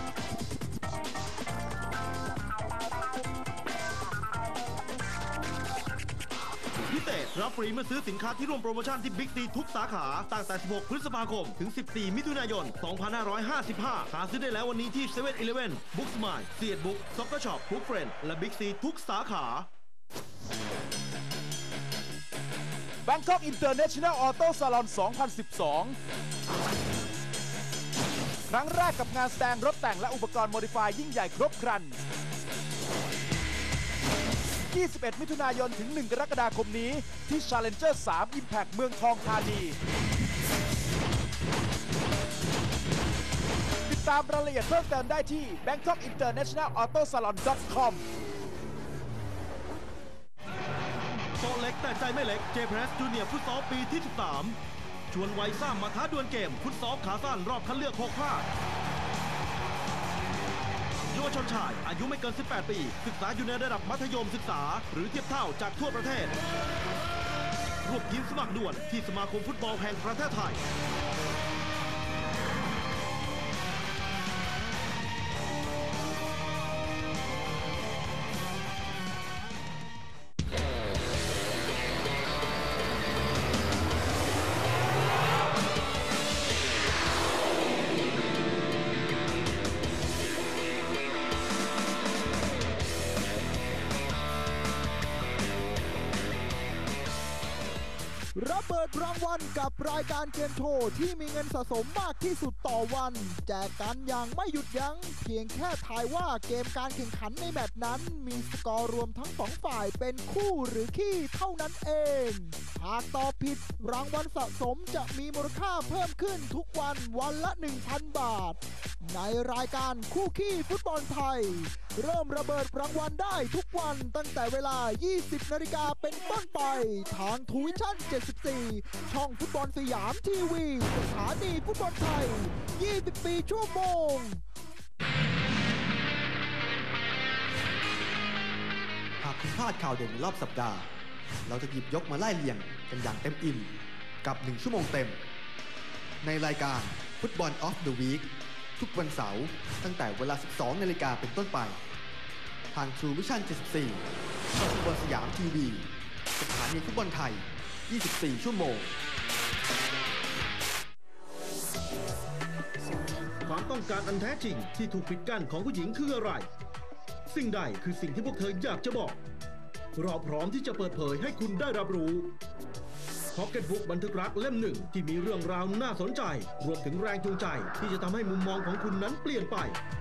พิเศษรับฟรีเมื่อซื้อสินค้าที่ร่วมโปรโมชั่นที่บิ๊กซีทุกสาขาตั้งแต่ สิบหก พฤษภาคมถึง สิบสี่ มิถุนายน สองพันห้าร้อยห้าสิบห้า หาซื้อได้แล้ววันนี้ที่ เซเว่น อีเลฟเว่น Book Smile ซี เอ็ด Book Soccer Shop Book Friend และบิ๊กซีทุกสาขา Bangkok International Auto Salon สองพันสิบสอง ครั้งแรกกับงานแสดงรถแต่งและอุปกรณ์โมดิฟายยิ่งใหญ่ครบครันยี่สิบเอ็ด มิถุนายนถึง หนึ่ง กรกฎาคมนี้ที่ Challenger สาม Impact เมืองทองธานีติดตามรายละเอียดเพิ่มเติมได้ที่ แบงค็อก อินเตอร์เนชั่นแนล ออโต้ ซาลอน ดอท คอมโตเล็กแต่ใจไม่เล็ก เจเพรสจูเนียร์ฟุตซอลปีที่ สิบสาม ชวนวัยซ่ามาท้าดวลเกมฟุตซอลขาสั้นรอบคัดเลือกหกภาคเยาวชนชายอายุไม่เกิน สิบแปด ปี ศึกษาอยู่ในระดับมัธยมศึกษา หรือเทียบเท่าจากทั่วประเทศรวบทีมสมัครด่วนที่สมาคมฟุตบอลแห่งประเทศไทยรับเบิดรางวัลกับรายการเกมโชว์ที่มีเงินสะสมมากที่สุดต่อวันแจกกันอย่างไม่หยุดยัง้งเพียงแค่ทายว่าเกมการแข่งขันในแมตช์นั้นมีสกอร์รวมทั้งสองฝ่ายเป็นคู่หรือขี้เท่านั้นเองหากตอบผิดรางวัลสะสมจะมีมูลค่าเพิ่มขึ้นทุกวันวันละ หนึ่งพัน บาทในรายการคู่ขี้ฟุตบอลไทยเริ่มระเบิดรางวัลได้ทุกวันตั้งแต่เวลา ยี่สิบ นาฬิกาเป็นต้นไปทางทูวิชั่น เจ็ดสิบสี่ ช่องฟุตบอลสยามทีวีสถานีฟุตบอลไทย ยี่สิบ ปีชั่วโมงหากคุณพลาดข่าวเด่นในรอบสัปดาห์เราจะหยิบยกมาไล่เรียงกันอย่างเต็มอิ่มกับหนึ่งชั่วโมงเต็มในรายการฟุตบอลออฟเดอะวีคทุกวันเสาร์ตั้งแต่เวลา สิบสอง นาฬิกาเป็นต้นไปทาง True Vision เจ็ดสิบสี่ ช่องฟุตบอลสยามทีวีสถานีฟุตบอลไทย ยี่สิบสี่ ชั่วโมงความต้องการอันแท้จริงที่ถูกปิดกั้นของผู้หญิงคืออะไรสิ่งใดคือสิ่งที่พวกเธออยากจะบอกเราพร้อมที่จะเปิดเผยให้คุณได้รับรู้พ็อกเก็ตบุ๊กบันทึกรักเล่มหนึ่งที่มีเรื่องราวน่าสนใจรวมถึงแรงจูงใจที่จะทำให้มุมมองของคุณนั้นเปลี่ยนไป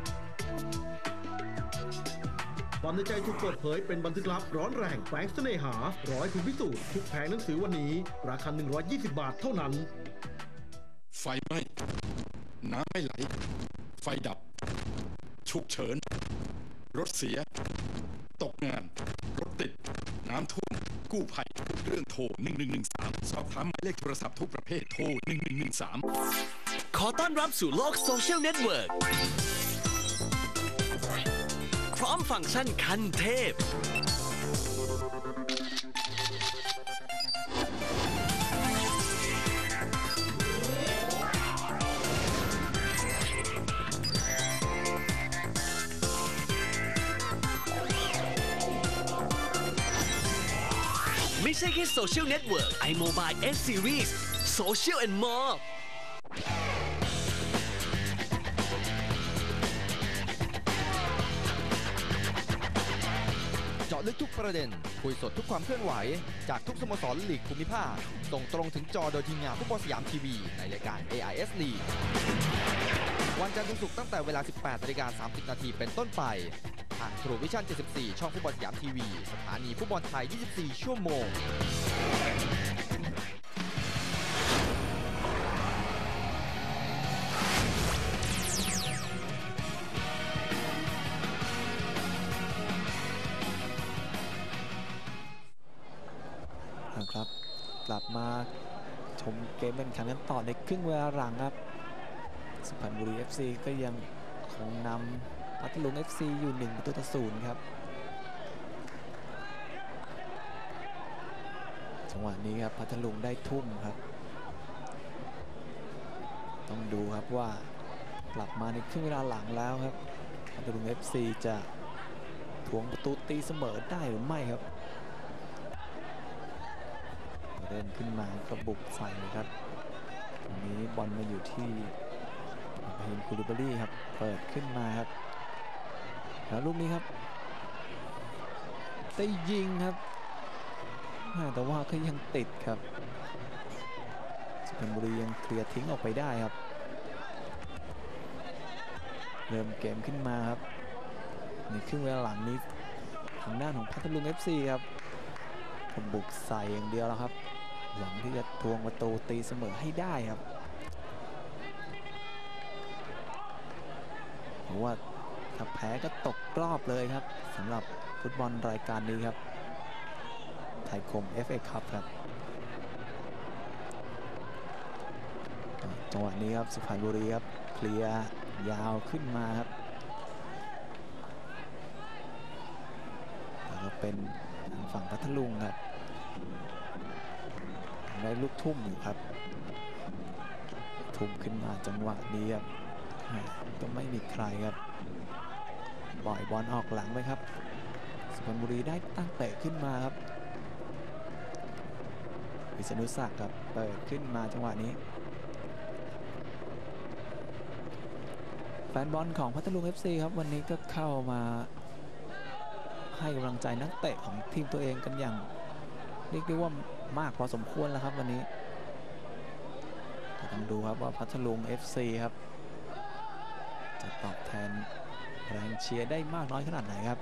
ความในใจถูกเปิดเผยเป็นบันทึกลับร้อนแรงแฝงเสน่หาร้อยคุณพิสูจน์ทุกแผงหนังสือวันนี้ราคาหนึ่งร้อยยี่สิบบาทเท่านั้นไฟไหม้น้ำไม่ไหลไฟดับฉุกเฉินรถเสียตกงานรถติดน้ำท่วมกู้ภัยเรื่องโทรหนึ่งหนึ่งหนึ่งสามสอบถามหมายเลขโทรศัพท์ทุกประเภทโทรหนึ่งหนึ่งหนึ่งสามขอต้อนรับสู่โลกโซเชียลเน็ตเวิร์กพร้อมฟังก์ชันขั้นเทพไม่ใช่แค่โซเชียลเน็ตเวิร์ก iMobile S Series Social and More เจาะลึกทุกประเด็นคุยสดทุกความเคลื่อนไหวจากทุกสโมสรลีกภูมิภาคส่งตรงถึงจอโดยทีมงานฟุตบอลสยามทีวีในรายการ เอ ไอ เอส League วันจันทร์ถึงศุกร์ตั้งแต่เวลา สิบแปดนาฬิกาสามสิบ นาทีเป็นต้นไปทาง True Vision เจ็ดสิบสี่ ช่องฟุตบอลสยามทีวีสถานีฟุตบอลไทย ยี่สิบสี่ ชั่วโมงครับกลับมาชมเกมเป็นขันกันต่อในครึ่งเวลาหลังครับสุพรรณบุรี เอฟ ซี ก็ยังคงนำพัทลุง เอฟ ซี อยู่หนึ่งประตูต่อศูนย์ครับจังหวะนี้ครับพัทลุงได้ทุ่มครับต้องดูครับว่ากลับมาในครึ่งเวลาหลังแล้วครับพัทลุง เอฟ ซี จะทวงประตูตีเสมอได้หรือไม่ครับเดินขึ้นมาก็บุกใส่ครับตรงนี้บอลมาอยู่ที่พายินคูลิบารี่ครับเปิดขึ้นมาครับแล้วลูกนี้ครับได้ยิงครับแต่ว่าก็ยังติดครับสุพรรณบุรียังเคลียร์ทิ้งออกไปได้ครับเริ่มเกมขึ้นมาครับในครึ่งเวลาหลังนี้ทางด้านของพัทลุง เอฟ ซี ครับบุกใส่อย่างเดียวแล้วครับหวังที่จะทวงประตูตีเสมอให้ได้ครับเพราะว่าถ้าแพ้ก็ตกรอบเลยครับสำหรับฟุตบอลรายการนี้ครับไทยคม เอฟ เอ Cup ครับจังหวะนี้ครับสุพรรณบุรีครับเคลียร์ยาวขึ้นมาครับแล้วก็เป็นทางฝั่งพัทลุงครับได้ลูกทุ่มอยู่ครับทุ่มขึ้นมาจังหวะนี้ครับก็ไม่มีใครครับปล่อยบอลออกหลังไปครับสุพรรณบุรีได้ตั้งเตะขึ้นมาครับวิษณุศักดิ์ครับเปิดขึ้นมาจังหวะนี้แฟนบอลของพัทลุง เอฟ ซี ครับวันนี้ก็เข้ามาให้กำลังใจนักเตะของทีมตัวเองกันอย่างเรียกได้ว่ามากพอสมควรแล้วครับวันนี้ต้องดูครับว่าพัทลุง เอฟ ซี ครับจะตอบแทนแรงเชียร์ได้มากน้อยขนาดไหนครับ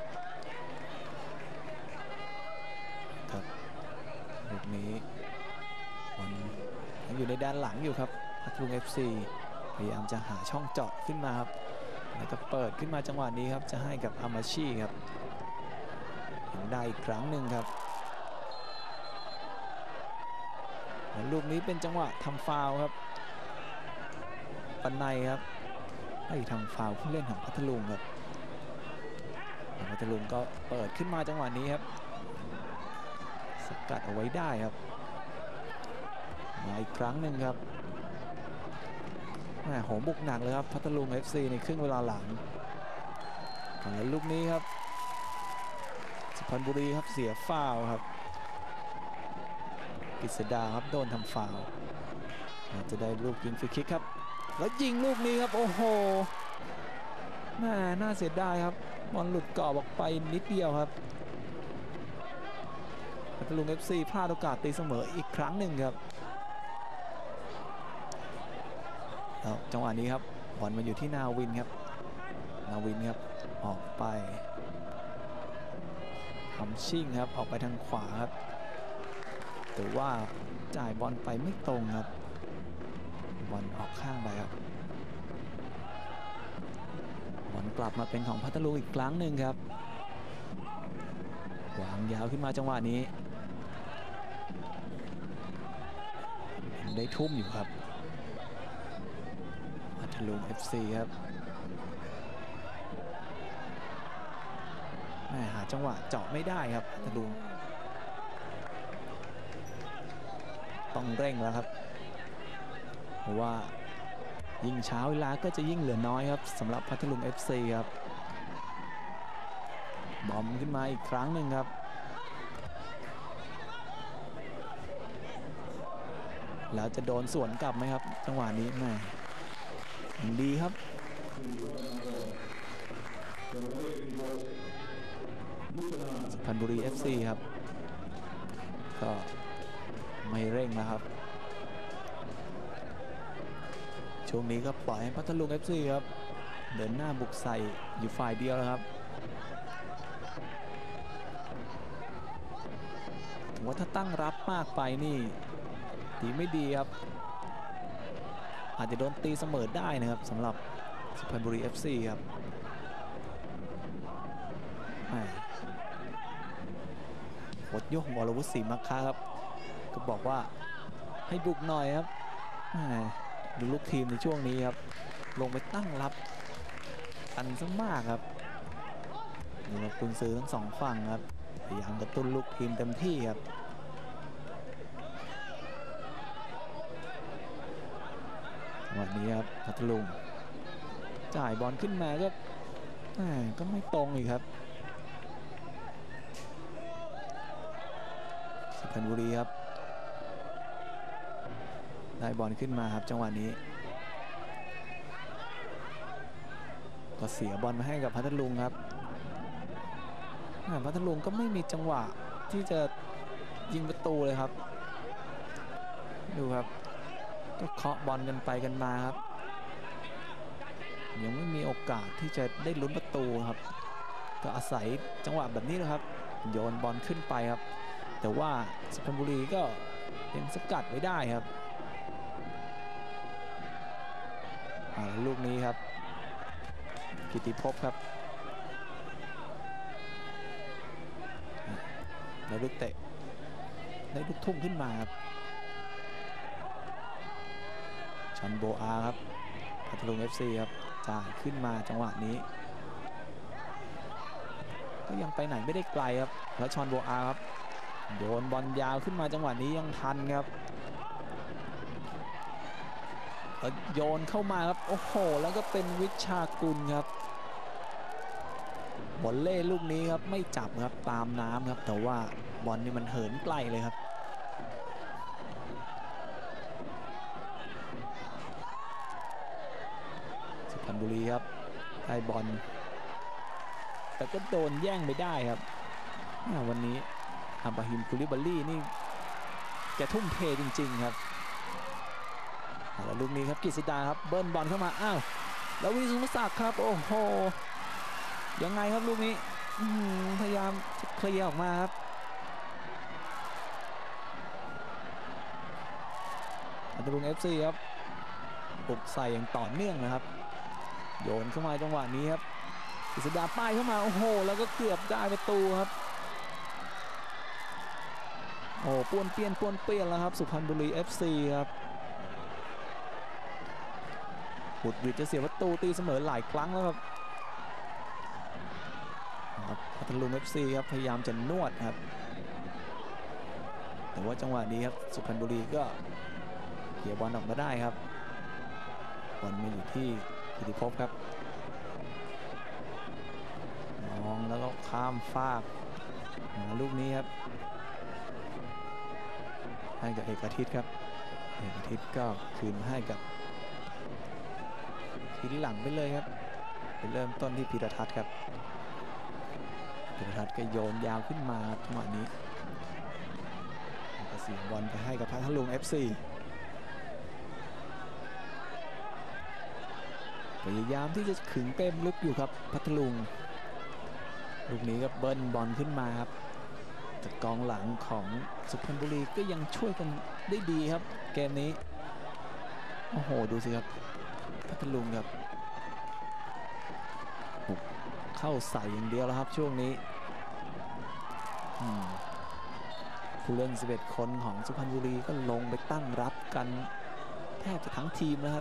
ครับลูกนี้บอลยังอยู่ในด้านหลังอยู่ครับพัทลุง เอฟ ซี พยายามจะหาช่องเจาะขึ้นมาครับแล้วก็เปิดขึ้นมาจังหวะนี้ครับจะให้กับอามาชีครับยังได้อีกครั้งหนึ่งครับแล้วลูกนี้เป็นจังหวะทำฟาวล์ครับปันในครับให้ทำฟาวล์ผู้เล่นของพัทลุงครับพัทลุงก็เปิดขึ้นมาจังหวะนี้ครับสกัดเอาไว้ได้ครับมาอีกครั้งหนึ่งครับโหบุกหนักเลยครับพัทลุง เอฟ ซี ในครึ่งเวลาหลังแล้วลูกนี้ครับสุพรรณบุรีครับเสียฟาวล์ครับกฤษดาครับโดนทำฟาวล์จะได้ลูกยิงฟรีคิกครับแล้วยิงลูกนี้ครับโอ้โหน่าน่าเสียดายครับบอลหลุดกรอบออกไปนิดเดียวครับพัทลุง เอฟ ซี พลาดโอกาสตีเสมออีกครั้งหนึ่งครับจังหวะนี้ครับบอลมาอยู่ที่นาวินครับนาวินครับออกไปทำชิ่งครับออกไปทางขวาครับแต่ว่าจ่ายบอลไปไม่ตรงครับบอลออกข้างไปครับบอลกลับมาเป็นของพัทลุงอีกครั้งหนึ่งครับวางยาวขึ้นมาจังหวะนี้ได้ทุ่มอยู่ครับพัทลุง เอฟ ซี ครับหาจังหวะเจาะไม่ได้ครับพัทลุงต้องเร่งแล้วครับเพราะว่ายิ่งช้าเวลาก็จะยิ่งเหลือน้อยครับสำหรับพัทลุง เอฟ ซี ครับบอมขึ้นมาอีกครั้งหนึ่งครับแล้วจะโดนสวนกลับไหมครับจังหวะนี้แม่ดีครับสุพรรณบุรี เอฟ ซี ครับก็ไม่เร่งนะครับช่วงนี้ก็ปล่อยให้พัทลุง เอฟ ซี ครับเดินหน้าบุกใส่อยู่ฝ่ายเดียวแล้วครับถึงว่าถ้าตั้งรับมากไปนี่ดีไม่ดีครับอาจจะโดนตีเสมอได้นะครับสำหรับสุพรรณบุรี เอฟ ซี ครับโค้ชโย่งวรวุฒิศรีมัคคะครับก็บอกว่าให้บุกหน่อยครับดูลูกทีมในช่วงนี้ครับลงไปตั้งรับกันซะมากครับนี่ครับกุนซือทั้งสองฝั่งครับพยายามกระตุ้นลูกทีมเต็มที่ครับวันนี้ครับพัทลุงจ่ายบอลขึ้นมาก็ก็ไม่ตรงอีกครับสุพรรณบุรีครับได้บอลขึ้นมาครับจังหวะนี้ก็เสียบอลมาให้กับพัทลุงครับพัทลุงก็ไม่มีจังหวะที่จะยิงประตูเลยครับดูครับก็เคาะบอลกันไปกันมาครับยังไม่มีโอกาสที่จะได้ลุ้นประตูครับก็อาศัยจังหวะแบบนี้นะครับโยนบอลขึ้นไปครับแต่ว่าสุพรรณบุรีก็ยังสกัดไว้ได้ครับลูกนี้ครับกิติภพครับในลูกเตะได้ลูกทุ่งขึ้นมาครับชอนโบอาครับพัทลุง เอฟ ซี ครับจ่ายขึ้นมาจังหวะนี้ก็ยังไปไหนไม่ได้ไกลครับแล้วชอนโบอาครับโยนบอลยาวขึ้นมาจังหวะนี้ยังทันครับโยนเข้ามาครับโอ้โหแล้วก็เป็นวิชากุลครับบอลเล่ลูกนี้ครับไม่จับครับตามน้ำครับแต่ว่าบอลนี่มันเหินไกลเลยครับสุพรรณบุรีครับได้บอลแต่ก็โดนแย่งไปได้ครับวันนี้อับราฮิมคูลิบาลีนี่แกทุ่มเทจริงๆครับแล้วลูกนี้ครับกฤษดาครับเบิ้ลบอลเข้ามาอ้าวแล้ววิสุทธิศักดิ์ครับโอ้โหยังไงครับลูกนี้พยายามเคลียร์ออกมาครับพัทลุง เอฟ ซี ครับปลุกใส่อย่างต่อเนื่องนะครับโยนเข้ามาจังหวะนี้ครับกฤษดาป้ายเข้ามาโอ้โหแล้วก็เกือบได้ประตูครับโอ้ป้วนเปี้ยนป้วนเปี้ยนแล้วครับสุพรรณบุรี เอฟ ซี ครับบุดหวิดจะเสียประตูตีเสมอหลายครั้งแล้วครับพัทลุง เอฟ ซี ครับพยายามจะนวดครับแต่ว่าจังหวะนี้ครับสุพรรณบุรีก็เขี่ยบอลออกมาได้ครับบอลมาอยู่ที่กิติภพครับมองแล้วก็ข้ามฟากลูกนี้ครับให้กับเอกอาทิตย์ครับเอกอาทิตย์ก็คืนให้กับทีหลังไปเลยครับไปเริ่มต้นที่พีรทัศน์ครับพีรทัศน์ก็โยนยาวขึ้นมาจังหวะนี้ก็เสียบอลไปให้กับพัทลุง เอฟ ซี พยายามที่จะขึงเต็มลุกอยู่ครับพัทลุงลูกนี้ก็เบิ้ลบอลขึ้นมาครับแต่กองหลังของสุพรรณบุรีก็ยังช่วยกันได้ดีครับเกมนี้โอ้โหดูสิครับพัทลุงครับเข้าใส่อย่างเดียวแล้วครับช่วงนี้ผู้เล่นสิบเอ็ดคนของสุพรรณบุรีก็ลงไปตั้งรับกันแทบจะทั้งทีมนะครับ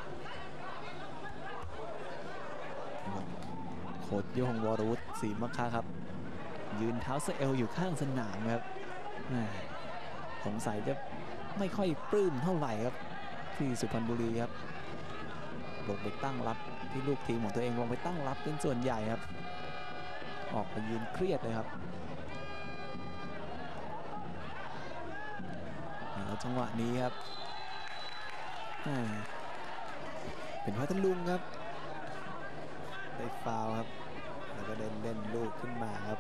โค้ชโย่งวรวุฒิศรีมะคะครับยืนเท้าเซเอลอยู่ข้างสนามครับสงสัยจะไม่ค่อยปลื้มเท่าไหร่ครับที่สุพรรณบุรีครับลงไปตั้งรับที่ลูกทีมของตัวเองลงไปตั้งรับเป็นส่วนใหญ่ครับออกไปยืนเครียดเลยครับแล้วจังหวะนี้ครับเป็นพัทลุงครับได้ฟาวครับแล้วก็เดินเล่นลูกขึ้นมาครับ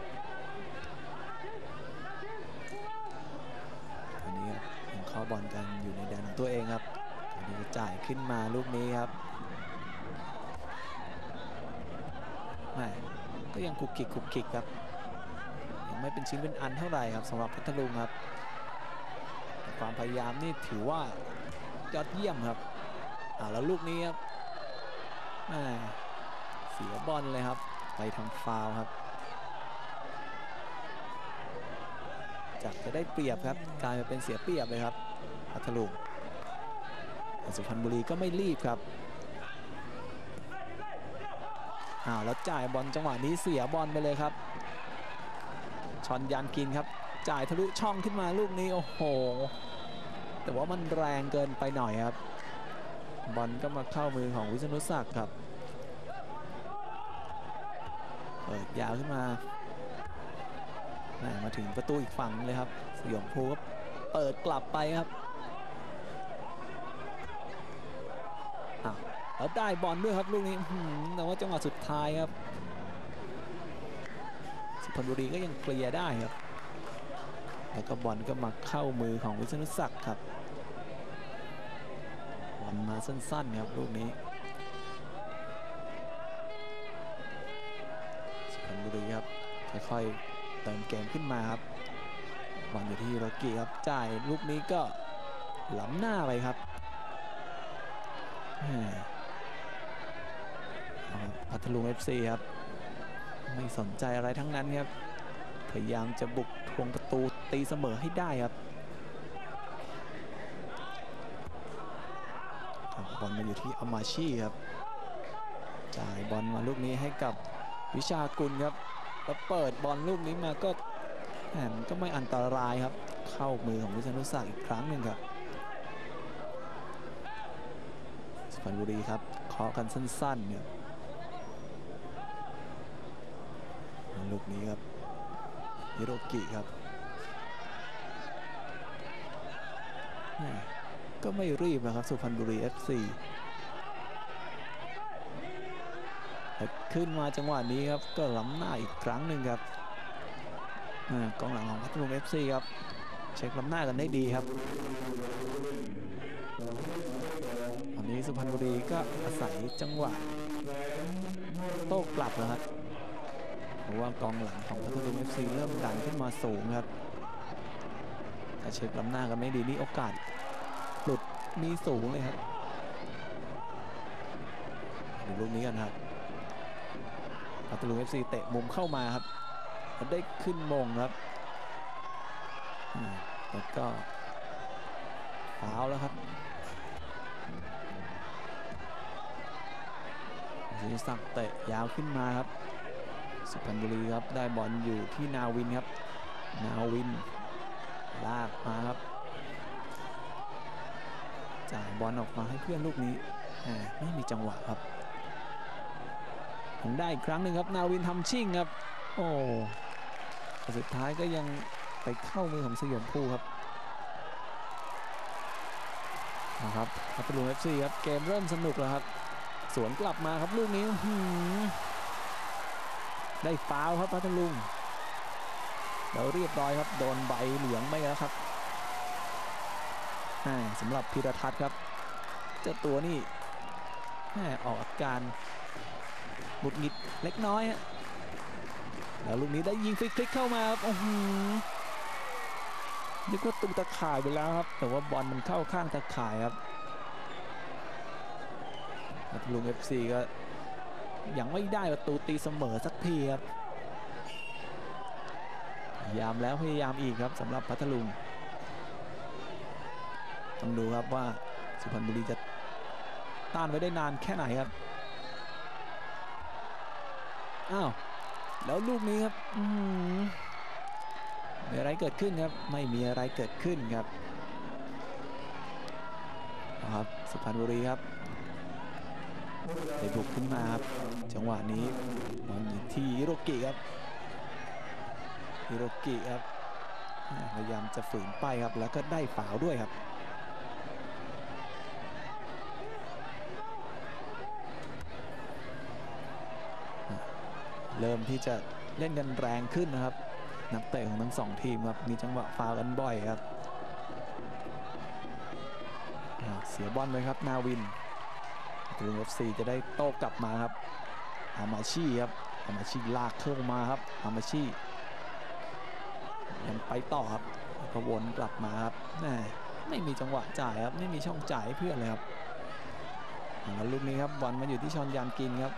อันนี้ครับยังเข้าบอลกันอยู่ในแดนของตัวเองครับอันนี้จะจ่ายขึ้นมาลูกนี้ครับไม่ก็ยังคุกคิกคุกคิกครับยังไม่เป็นชิ้นเป็นอันเท่าไหร่ครับสำหรับพัทลุงครับความพยายามนี่ถือว่ายอดเยี่ยมครับอ่าแล้วลูกนี้ครับเสียบอลเลยครับไปทำฟาวล์ครับจากจะได้เปรียบครับกลายมาเป็นเสียเปรียบเลยครับพัทลุงสุพรรณบุรีก็ไม่รีบครับอ้าวแล้วจ่ายบอลจังหวะนี้เสียบอลไปเลยครับชอนยันกินครับจ่ายทะลุช่องขึ้นมาลูกนี้โอ้โหแต่ว่ามันแรงเกินไปหน่อยครับบอลก็มาเข้ามือของวิษณุศักดิ์ครับเปิดยาวขึ้นมามาถึงประตูอีกฝั่งเลยครับสยองภูก็เปิดกลับไปครับอ้าวแล้วได้บอลด้วยครับลูกนี้แต่ว่าจังหวะสุดท้ายครับสุพรรณบุรีก็ยังเคลียร์ได้ครับแล้วก็บอลก็มาเข้ามือของวิษณุศักดิ์ครับบอลมาสั้นๆครับลูกนี้สุพรรณบุรีครับค่อยๆเติมเกมขึ้นมาครับบอลอยู่ที่โรกิครับจ่ายลูกนี้ก็ล้ำหน้าไปครับพัทลุง เอฟ ซี ครับไม่สนใจอะไรทั้งนั้นครับพยายามจะบุกทวงประตูตีเสมอให้ได้ครับบอลมาอยู่ที่อามาชีครับจ่ายบอลมาลูกนี้ให้กับวิชากุลครับแล้วเปิดบอลลูกนี้มาก็แหมก็ไม่อันตรายครับเข้ามือของวิษณุศักดิ์อีกครั้งหนึ่งครับสุพรรณบุรีครับเคาะกันสั้นๆเนี่ยลูกนี้ครับฮิโรกิครับก็ไม่รีบนะครับสุพรรณบุรี เอฟ ซี ขึ้นมาจังหวะนี้ครับก็ล้ำหน้าอีกครั้งหนึ่งครับกองหลังของพัทลุง เอฟ ซี ครับเช็คล้ำหน้ากันได้ดีครับตอนนี้สุพรรณบุรีก็อาศัยจังหวะโต้กลับนะครับเพราะว่ากองหลังของพัทลุง เอฟ ซี เริ่มดันขึ้นมาสูงครับถ้าเช็คล้ำหน้ากันไม่ดีนี่โอกาสหลุดมีสูงเลยครับดูลูกนี้กันครับพัทลุง เอฟ ซี เตะมุมเข้ามาครับได้ขึ้นมงครับแล้วก็ฟาวแล้วครับศิริศักดิ์เตะยาวขึ้นมาครับสุพรรณบุรีครับได้บอลอยู่ที่นาวินครับนาวินลากมาครับจ่ายบอลออกมาให้เพื่อนลูกนี้ไม่มีจังหวะครับได้อีกครั้งหนึ่งครับนาวินทำชิ่งครับโอ้สุดท้ายก็ยังไปเข้ามือของสยามภูครับนะครับพัทลุง เอฟ ซี ครับเกมเริ่มสนุกแล้วครับสวนกลับมาครับลูกนี้ได้ฟาวล์ครับพัทลุงแล้วเรียบร้อยครับโดนใบเหลืองไปแล้วครับสำหรับพีรทัศน์ครับเจ้าตัวนี่ออกอาการหงุดหงิดเล็กน้อยฮะแล้วลูกนี้ได้ยิงฟรีคลิกเข้ามาครับโอ้โหนึกว่าตูตะข่ายไปแล้วครับแต่ว่าบอลมันเข้าข้างตะข่ายครับพัทลุง เอฟ ซี ก็ยังไม่ได้ประตูตีเสมอสักทีครับพยายามแล้วพยายามอีกครับสำหรับพัทลุงต้องดูครับว่าสุพรรณบุรีจะต้านไว้ได้นานแค่ไหนครับอ้าวแล้วลูกนี้ครับมีอะไรเกิดขึ้นครับไม่มีอะไรเกิดขึ้นครับครับสุพรรณบุรีครับได้บุกขึ้นมาครับจังหวะนี้บอลอยู่ที่ฮิโรกิครับฮิโรกิครับพยายามจะฝืนไปครับแล้วก็ได้ฟาวล์ด้วยครับเริ่มที่จะเล่นกันแรงขึ้นนะครับนักเตะของทั้งสองทีมครับมีจังหวะฟาวล์กันบ่อยครับเสียบอลไปครับนาวินพัทลุง เอฟ ซี จะได้โต้กลับมาครับอามาชีครับอามาชีลากเข้ามาครับอามาชียังไปต่อครับก็วนกลับมาครับไม่มีจังหวะจ่ายครับไม่มีช่องจ่ายให้เพื่อนเลยครับแล้วลูกนี้ครับบอลมาอยู่ที่ชอนยานกินครับ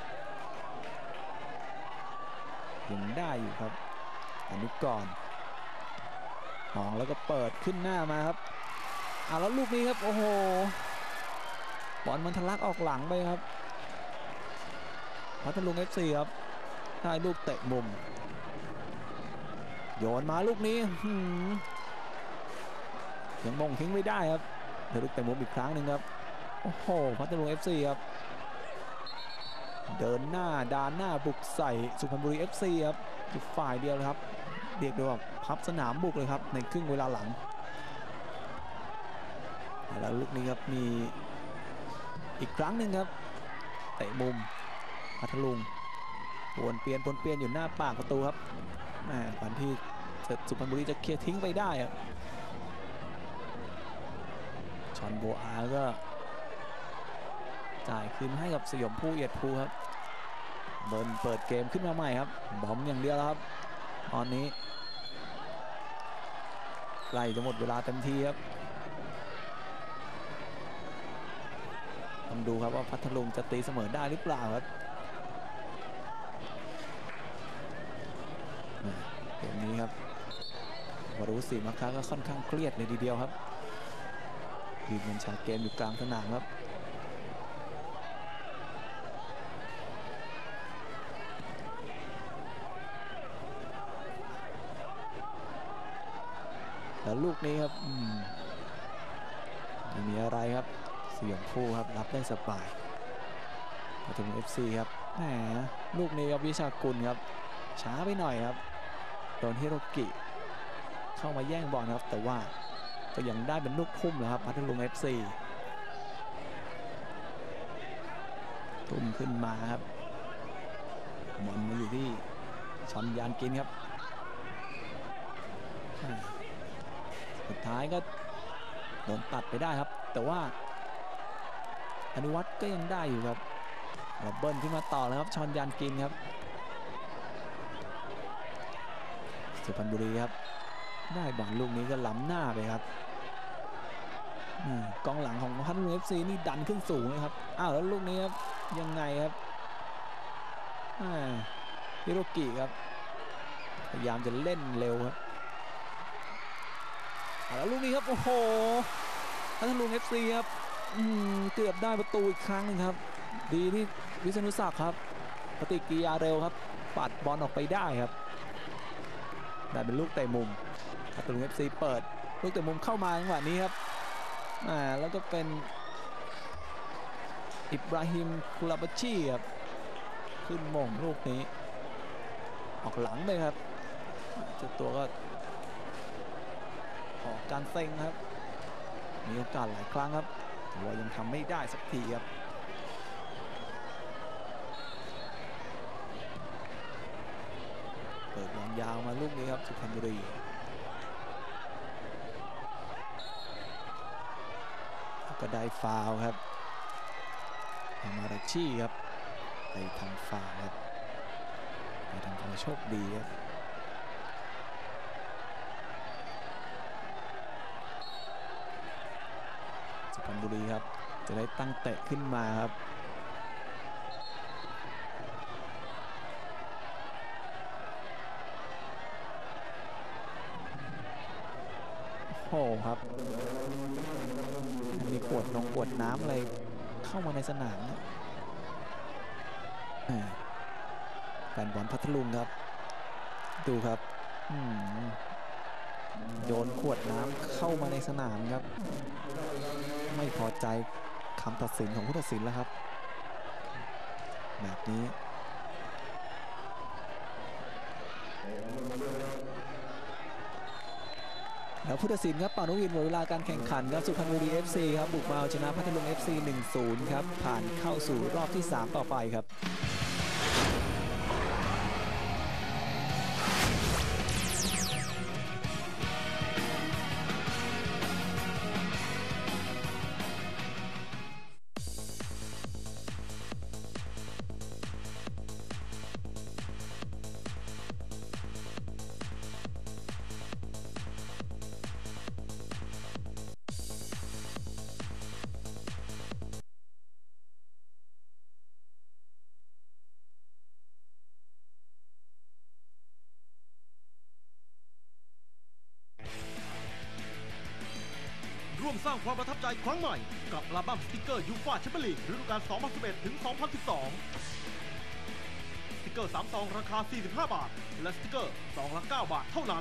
ยังได้อยู่ครับอนุกรณ์มองแล้วก็เปิดขึ้นหน้ามาครับอ่าแล้วลูกนี้ครับโอ้โหบอลมันทะลักออกหลังไปครับพัทลุง เอฟ ซี ครับได้ลูกเตะมุมโยนมาลูกนี้ยังมงทิ้งไม่ได้ครับเดี๋ยวลูกเตะมุมอีกครั้งหนึ่งครับโอ้โหพัทลุง เอฟ ซี ครับเดินหน้าดานหน้าบุกใส่สุพรรณบุรี เอฟ ซี ครับอีกฝ่ายเดียวเลยครับเรียกได้ว่าพับสนามบุกเลยครับในครึ่งเวลาหลังแล้วลูกนี้ครับมีอีกครั้งหนึ่งครับเตะมุมพัทลุงวนเปลี่ยนวนเปลี่ยนอยู่หน้าปากประตูครับแหมก่อนที่สุพรรณบุรีจะเคลียร์ทิ้งไปได้ครับชอนโบอาก็จ่ายคืนให้กับสยามภูเอียดภูครับเบิร์นเปิดเกมขึ้นมาใหม่ครับบอมอย่างเดียวแล้วครับตอนนี้ใกล้จะหมดเวลาเต็มทีครับต้องดูครับว่าพัทลุงจะตีเสมอได้หรือเปล่าครับเกมนี้ครับวรุษีมาค้าก็ค่อนข้างเครียดเลยทีเดียวครับยืนบนฉากเกมอยู่กลางสนามครับแล้วลูกนี้ครับไม่มีอะไรครับเสี่ยงคู่ครับรับได้สบายมาถึง เอฟ ซี ครับแหมลูกนี้ครับวิชากุลครับช้าไปหน่อยครับโดนฮิโรกิเข้ามาแย่งบอลครับแต่ว่าก็ยังได้เป็นลูกพุ่มนะครับพัทลุง เอฟ ซี ทุ่มขึ้นมาครับบอลมาอยู่ที่ชอนยานกินครับสุดท้ายก็โดนตัดไปได้ครับแต่ว่าอนุวัฒน์ก็ยังได้อยู่ครับแล้วเบิ้ลขึ้นมาต่อแล้วครับชอนยานกินครับสุพรรณบุรีครับได้บอลลูกนี้ก็ล้ำหน้าไปครับกองหลังของพัทลุง เอฟ ซี นี่ดันขึ้นสูงเลยครับอ้าวแล้วลูกนี้ครับยังไงครับฮิโรกิครับพยายามจะเล่นเร็วครับแล้วลูกนี้ครับโอ้โหพัทลุง เอฟ ซี ครับเกือบได้ประตูอีกครั้งนึงครับดีที่วิษณุศักดิ์ครับปฏิกิริยาเร็วครับปัดบอลออกไปได้ครับได้เป็นลูกเตะมุมพัทลุง เอฟ ซี เปิดลูกเตะมุมเข้ามาจังหวะนี้ครับอ่าแล้วก็เป็นอิบราฮิมคูลาบาชีครับขึ้นมงลูกนี้ออกหลังเลยครับเจ้าตัวก็ออกการเซ็งครับมีโอกาสหลายครั้งครับแต่ว่ายังทำไม่ได้สักทีครับเปิดบอลยาวมาลูกนี้ครับสุพรรณบุรีก็ได้ฟาวล์ครับอามาราชีครับไปทำฟาวล์ครับไปทำความโชคดีครับสุพรรณบุรีครับจะได้ตั้งเตะขึ้นมาครับโอ้ครับมีขวดนงขวดน้ำอะไรเข้ามาในสนามนะแฟนบอลพัทลุงครับดูครับโยนขวดน้ำเข้ามาในสนามครับไม่พอใจคำตัดสินของผู้ตัดสินแล้วครับแบบนี้แล้วผู้ตัดสินครับเป่านกหวีดหมดเวลาการแข่งขันครับสุพรรณบุรี เอฟ ซี ครับบุกมาเอาชนะพัทลุง เอฟ ซี หนึ่งศูนย์ ครับผ่านเข้าสู่รอบที่สามต่อไปครับร่วมสร้างความประทับใจครั้งใหม่กับอัลบั้มสติกเกอร์ยูฟ่าแชมเปี้ยนลีกฤดูกาล สองพันสิบเอ็ด ถึง สองพันสิบสอง สติกเกอร์สามซองราคา สี่สิบห้า บาทและสติกเกอร์ซองละ เก้า บาทเท่านั้น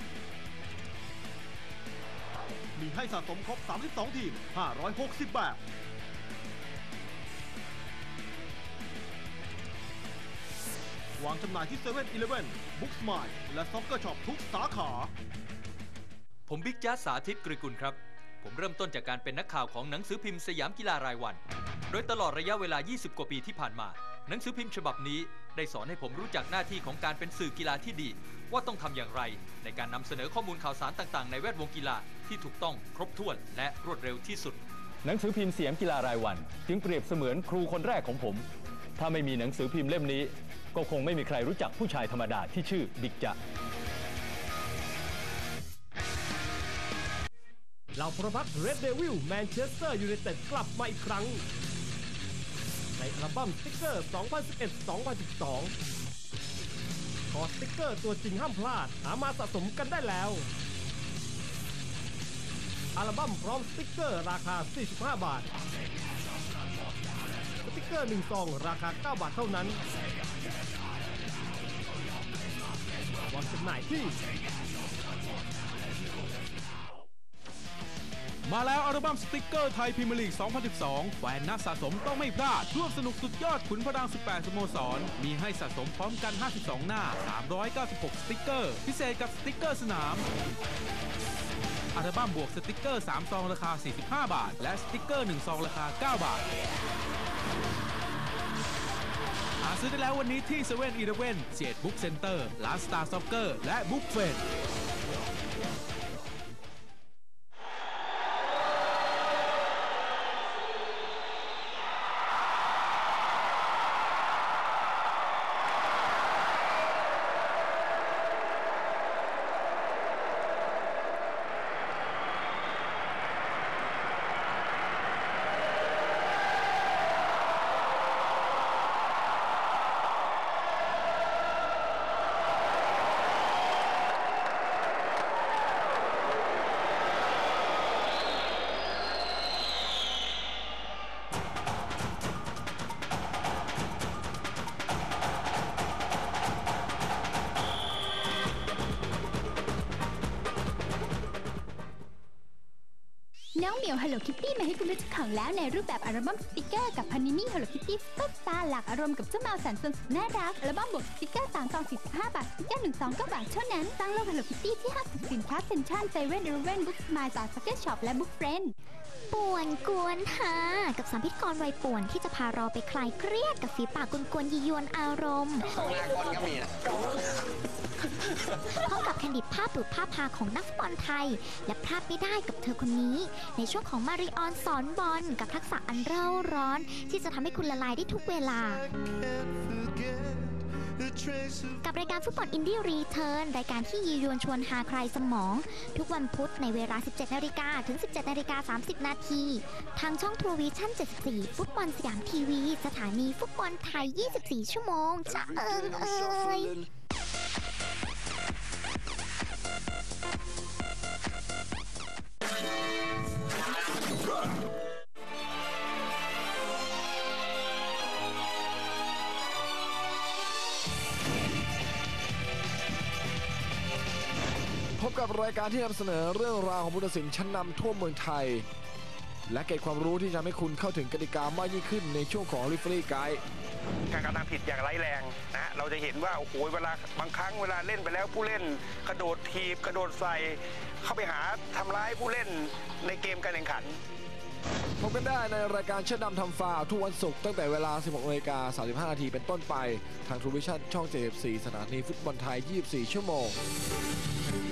มีให้สะสมครบ สามสิบสอง ทีม ห้าร้อยหกสิบ แบบวางจำหน่ายที่ เซเว่น อีเลฟเว่น บุ๊กสมายและซ็อกเกอร์ช็อปทุกสาขาผมบิ๊กแจ๊สสาธิตกฤกุลครับผมเริ่มต้นจากการเป็นนักข่าวของหนังสือพิมพ์สยามกีฬารายวันโดยตลอดระยะเวลายี่สิบกว่าปีที่ผ่านมาหนังสือพิมพ์ฉบับนี้ได้สอนให้ผมรู้จักหน้าที่ของการเป็นสื่อกีฬาที่ดีว่าต้องทำอย่างไรในการนำเสนอข้อมูลข่าวสารต่างๆในแวดวงกีฬาที่ถูกต้องครบถ้วนและรวดเร็วที่สุดหนังสือพิมพ์สยามกีฬารายวันจึงเปรียบเสมือนครูคนแรกของผมถ้าไม่มีหนังสือพิมพ์เล่มนี้ก็คงไม่มีใครรู้จักผู้ชายธรรมดาที่ชื่อบิ๊กจ๊ะเหล่าโปรดักต์ Red Devil แมนเชสเตอร์ยูไนเต็ดกลับมาอีกครั้งในอัลบั้มสติ๊กเกอร์ สองพันสิบเอ็ด สองพันสิบสอง ขอสติ๊กเกอร์ตัวจริงห้ามพลาดหามาสะสมกันได้แล้วอัลบั้มพร้อมสติ๊กเกอร์ราคา สี่สิบห้า บาทสติ๊กเกอร์หนึ่งซองราคา เก้า บาทเท่านั้นวางจำหน่ายที่มาแล้วอัลบั้มสติ๊กเกอร์ไทยพรีเมียร์ลีก สองพันสิบสอง แฟนนักสะสมต้องไม่พลาดร่วมสนุกสุดยอดขุนพลัง สิบแปด สโมสร มีให้สะสมพร้อมกัน ห้าสิบสอง หน้า สามร้อยเก้าสิบหก สติ๊กเกอร์ พิเศษกับสติ๊กเกอร์สนามอัลบั้มบวกสติ๊กเกอร์ สาม ซองราคา สี่สิบห้า บาท และสติ๊กเกอร์ หนึ่ง ซองราคา เก้า บาทหาซื้อได้แล้ววันนี้ที่ เซเว่น อีเลฟเว่น เซียดบุ๊กเซ็นเตอร์ ร้านสตาร์ซ็อกเกอร์ และบุ๊กเฟนน้องเหมียว Hello Kitty มาให้คุณรู้จักของแล้วในรูปแบบอัลบั้มสติกเกอร์กับ Panini Hello Kitty ซุปเปอร์สตาร์หลากอารมณ์กับเจ้าแมวแสนสนน่ารักอัลบั้มบวกสติกเกอร์สามซองสี่สิบห้าบาทสติกเกอร์หนึ่งซองเก้าบาทเท่านั้นสร้างโลก Hello Kitty ที่ห้างสรรพสินค้าเซ็นทรัล เซเว่น อีเลฟเว่น บุ๊กสมาย สตาร์ซ็อกเก็ตช็อปและบุ๊กเฟรนด์ป่วนกวนหากับสามพิธีกรวัยป่วนที่จะพาเราไปคลายเครียดกับฝีปากกวนๆยียวนอารมณ์ตรงหน้าคนก็มีนะพร้อมกับแคนดิดภาพหลุดภาพพาของนักฟุตบอลไทยและพลาดไม่ได้กับเธอคนนี้ในช่วงของมาริออนสอนบอลกับทักษะอันเร่าร้อนที่จะทำให้คุณละลายได้ทุกเวลากับรายการฟุตบอลอินดี้รีเทิร์นรายการที่ยียวนชวนหาคลายสมองทุกวันพุธในเวลา สิบเจ็ดนาฬิกา ถึง สิบเจ็ดนาฬิกาสามสิบ นาทีทางช่อง True Vision เจ็ดสิบสี่ ฟุตบอลสยามทีวีสถานีฟุตบอลไทยยี่สิบสี่ชั่วโมงจะเอิงเอ่ยพบกับรายการที่นำเสนอเรื่องราวของผู้ตัดสินชั้นนำทั่วเมืองไทยและเกร็ดความรู้ที่จะทำให้คุณเข้าถึงกติกามากยิ่งขึ้นในช่วงของ Referee Guide การกระทำผิดอย่างร้ายแรงนะเราจะเห็นว่าโอ้โหเวลาบางครั้งเวลาเล่นไปแล้วผู้เล่นกระโดดทีบกระโดดใส่เข้าไปหาทำร้ายผู้เล่นในเกมการแข่งขันพบกันได้ในรายการเชิดดำทำฟาวทุกวันศุกร์ตั้งแต่เวลา สิบหกนาฬิกาสามสิบห้านาทีเป็นต้นไปทาง True Vision ช่องเจ็ดสิบสี่สถานีฟุตบอลไทยยี่สิบสี่ชั่วโมง